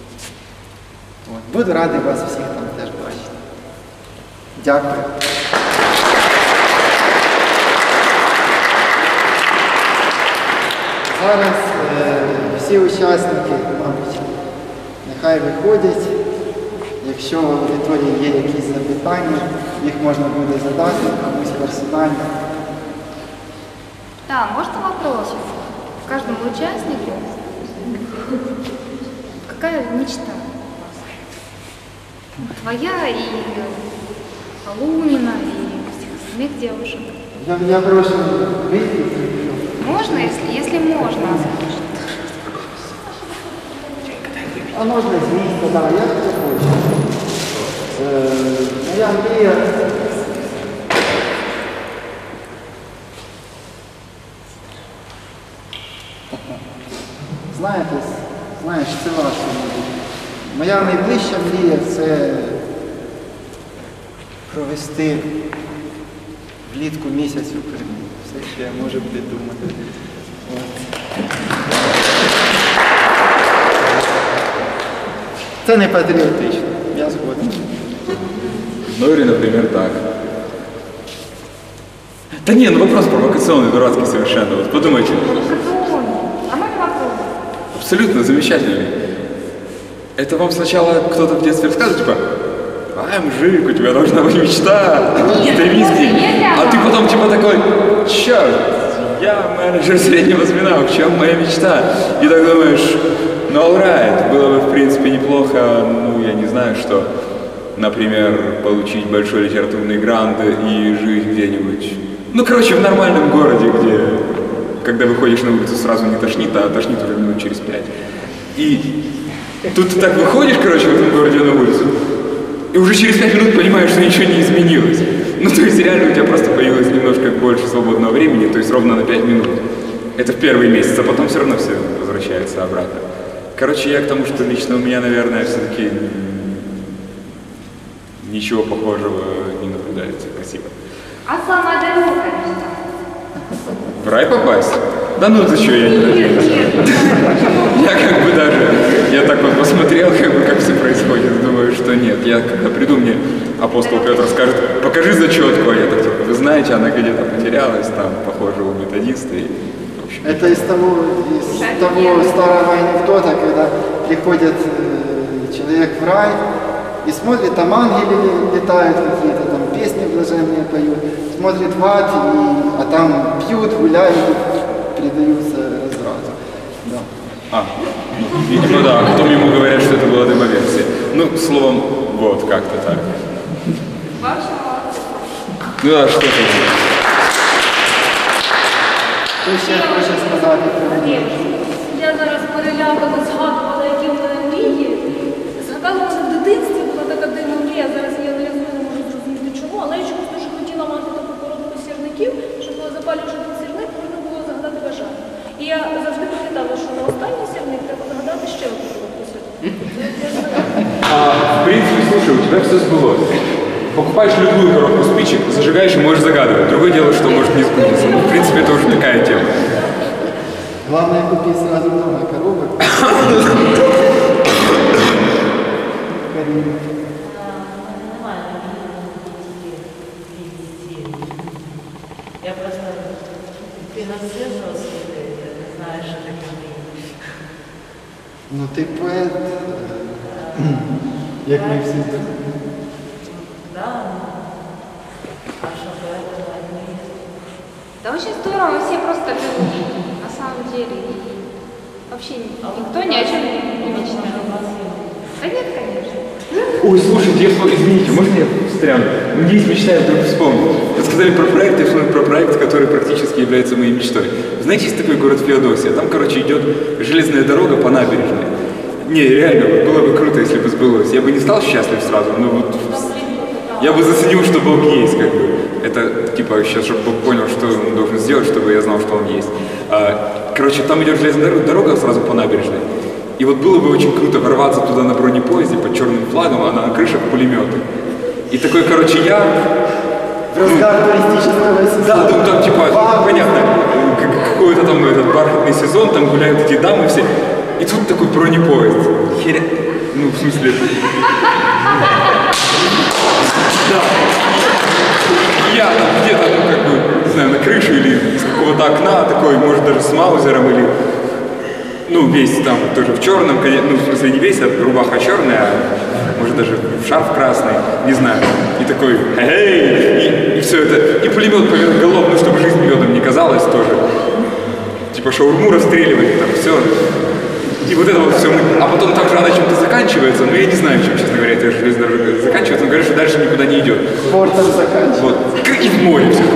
S2: Буду радий вас всіх там теж бачити. Дякую. Зараз всі учасники, мабуть, нехай виходять. Якщо в аудиторії є якісь запитання, їх можна буде задати комусь персонально.
S9: Да, можно вопрос? Каждому участнику какая мечта? Твоя и Полунина, и всех остальных девушек.
S2: Я прошу выйти.
S9: Можно, если можно.
S2: А можна з міста, да, як хто хоче. Моя мрія. Знаєш, це важко буде. Моя найближча мрія – це провести влітку місяць у Криму. Все, що я можу придумати. Це не патріотично, я згоден.
S6: Ну или, например, так. Да не, ну вопрос провокационный, дурацкий совершенно. Вот подумайте.
S9: А мы не вопрос.
S6: Абсолютно замечательный. Это вам сначала кто-то в детстве рассказывает, типа, мужик, у тебя должна быть мечта, стремись к ней. А ты потом типа такой, черт, я менеджер среднего звена, в чем моя мечта? И так думаешь, ну alright, было бы в принципе неплохо, ну я не знаю что, например, получить большой литературный грант и жить где-нибудь, ну короче в нормальном городе, где, когда выходишь на улицу сразу не тошнит, а тошнит уже минут через 5. И тут ты так выходишь, короче, в этом городе на улицу, и уже через 5 минут понимаешь, что ничего не изменилось. Ну, то есть реально у тебя просто появилось немножко больше свободного времени, то есть ровно на 5 минут. Это в первый месяц, а потом все равно все возвращается обратно. Короче, я к тому, что лично у меня, наверное, все-таки ничего похожего не наблюдается. Спасибо.
S9: А самая далекая мечта?
S6: В рай попасть? Да ну ты что, я не надеюсь. Я как бы даже, я так вот посмотрел, как все происходит, думаю, что нет. Я когда приду, мне апостол Петр скажет, покажи зачетку, а я так типа, вы знаете, она где-то потерялась, там, похоже, у методиста. И, в общем,
S2: это из того старого анекдота, когда приходит человек в рай и смотрит, там ангелы летают какие-то, там песни блаженные поют, смотрит в ад, а там пьют, гуляют, предаются разврату. Да.
S6: Видимо, да. А потом ему говорят, что это была демоверсия. Ну, словом, вот, как-то так. Ну да, что это?
S2: Хто ще хоче сказати про мене?
S4: Я зараз перелякано згадувала, які в мене мрії. Згадала, що в дитинстві була така дивна мрія, зараз я не можу зрозуміти чому, але я чомусь дуже хотіла мати таку коробку сірників, щоб коли запалюєш один сірник, можна було загадати бажання. І я завжди
S6: слушай, у тебя все сбылось. Покупаешь любую коробку спичек, зажигаешь и можешь загадывать. Другое дело, что может не сбудется. Ну, в принципе, это уже такая тема.
S2: Главное купить сразу много коробок.
S3: Я просто... Ты на все взрослые, ты знаешь, что такое.
S2: Ну ти поет, як ми всі тут.
S3: Да. А что, поэтому одни...
S9: Да очень здорово, все просто живут. На самом деле. И вообще никто ни о чем не мечтает. Да нет, конечно.
S6: Ой, слушайте, извините, можно я встряну? Есть мечта, я вдруг вспомнил. Вы сказали про проект, я вспомнил про проект, который практически является моей мечтой. Знаете, есть такой город Феодосия, там, короче, идет железная дорога по набережной. Не, реально, было бы круто, если бы сбылось. Я бы не стал счастлив сразу, но вот я бы заценил, что Бог есть, как бы. Это, типа, сейчас, чтобы Бог понял, что он должен сделать, чтобы я знал, что Он есть. Короче, там идет железная дорога сразу по набережной. И вот было бы очень круто ворваться туда на бронепоезде под черным флагом, а на крышах пулеметы. И такой, короче, я...
S2: Разгар туристического сезона.
S6: Да, ну там типа, понятно, какой-то там этот бархатный сезон, там гуляют эти дамы все. И тут такой бронепоезд. Ну, в смысле... Да. Я там где-то, ну, как бы, не знаю, на крыше или с какого-то окна, такой, может, даже с маузером или... Ну, весь там тоже в черном, ну, в смысле, не весь, а рубаха черная, а может даже шарф красный, не знаю. И такой, эй, и все это. И пулемет поверх голов, ну, чтобы жизнь медом не казалась тоже. Типа шаурму расстреливать, там, все. И вот это вот все. А потом также она чем-то заканчивается, но я не знаю, чем, честно говоря, эта железная дорога заканчивается, но говорят, что дальше никуда не идет.
S2: Портом заканчивается.
S6: Вот. И в море все.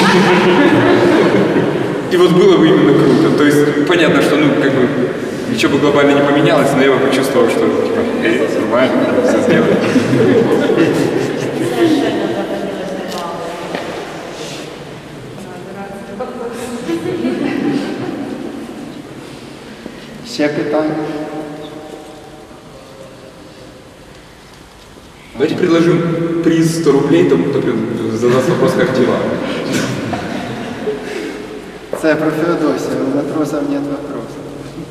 S6: И вот было бы именно круто. То есть, понятно, что, ну, как бы, ничего бы глобально не поменялось, но я бы почувствовал, что, типа, нормально, все сделали.
S2: Ще питання?
S6: Давайте предложим приз 100 рублей тому, кто задаст вопрос, как дела.
S2: Це про Феодосію, у матросів нет вопросів.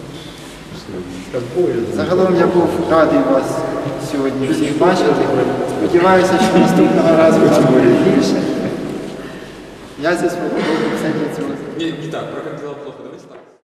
S2: Загалом я був радий вас сьогодні всіх бачити. Сподіваюся, що наступного разу вас буде більше. Я зі свого боку все для цього.
S6: Не так, про как дела плохо, давайте так.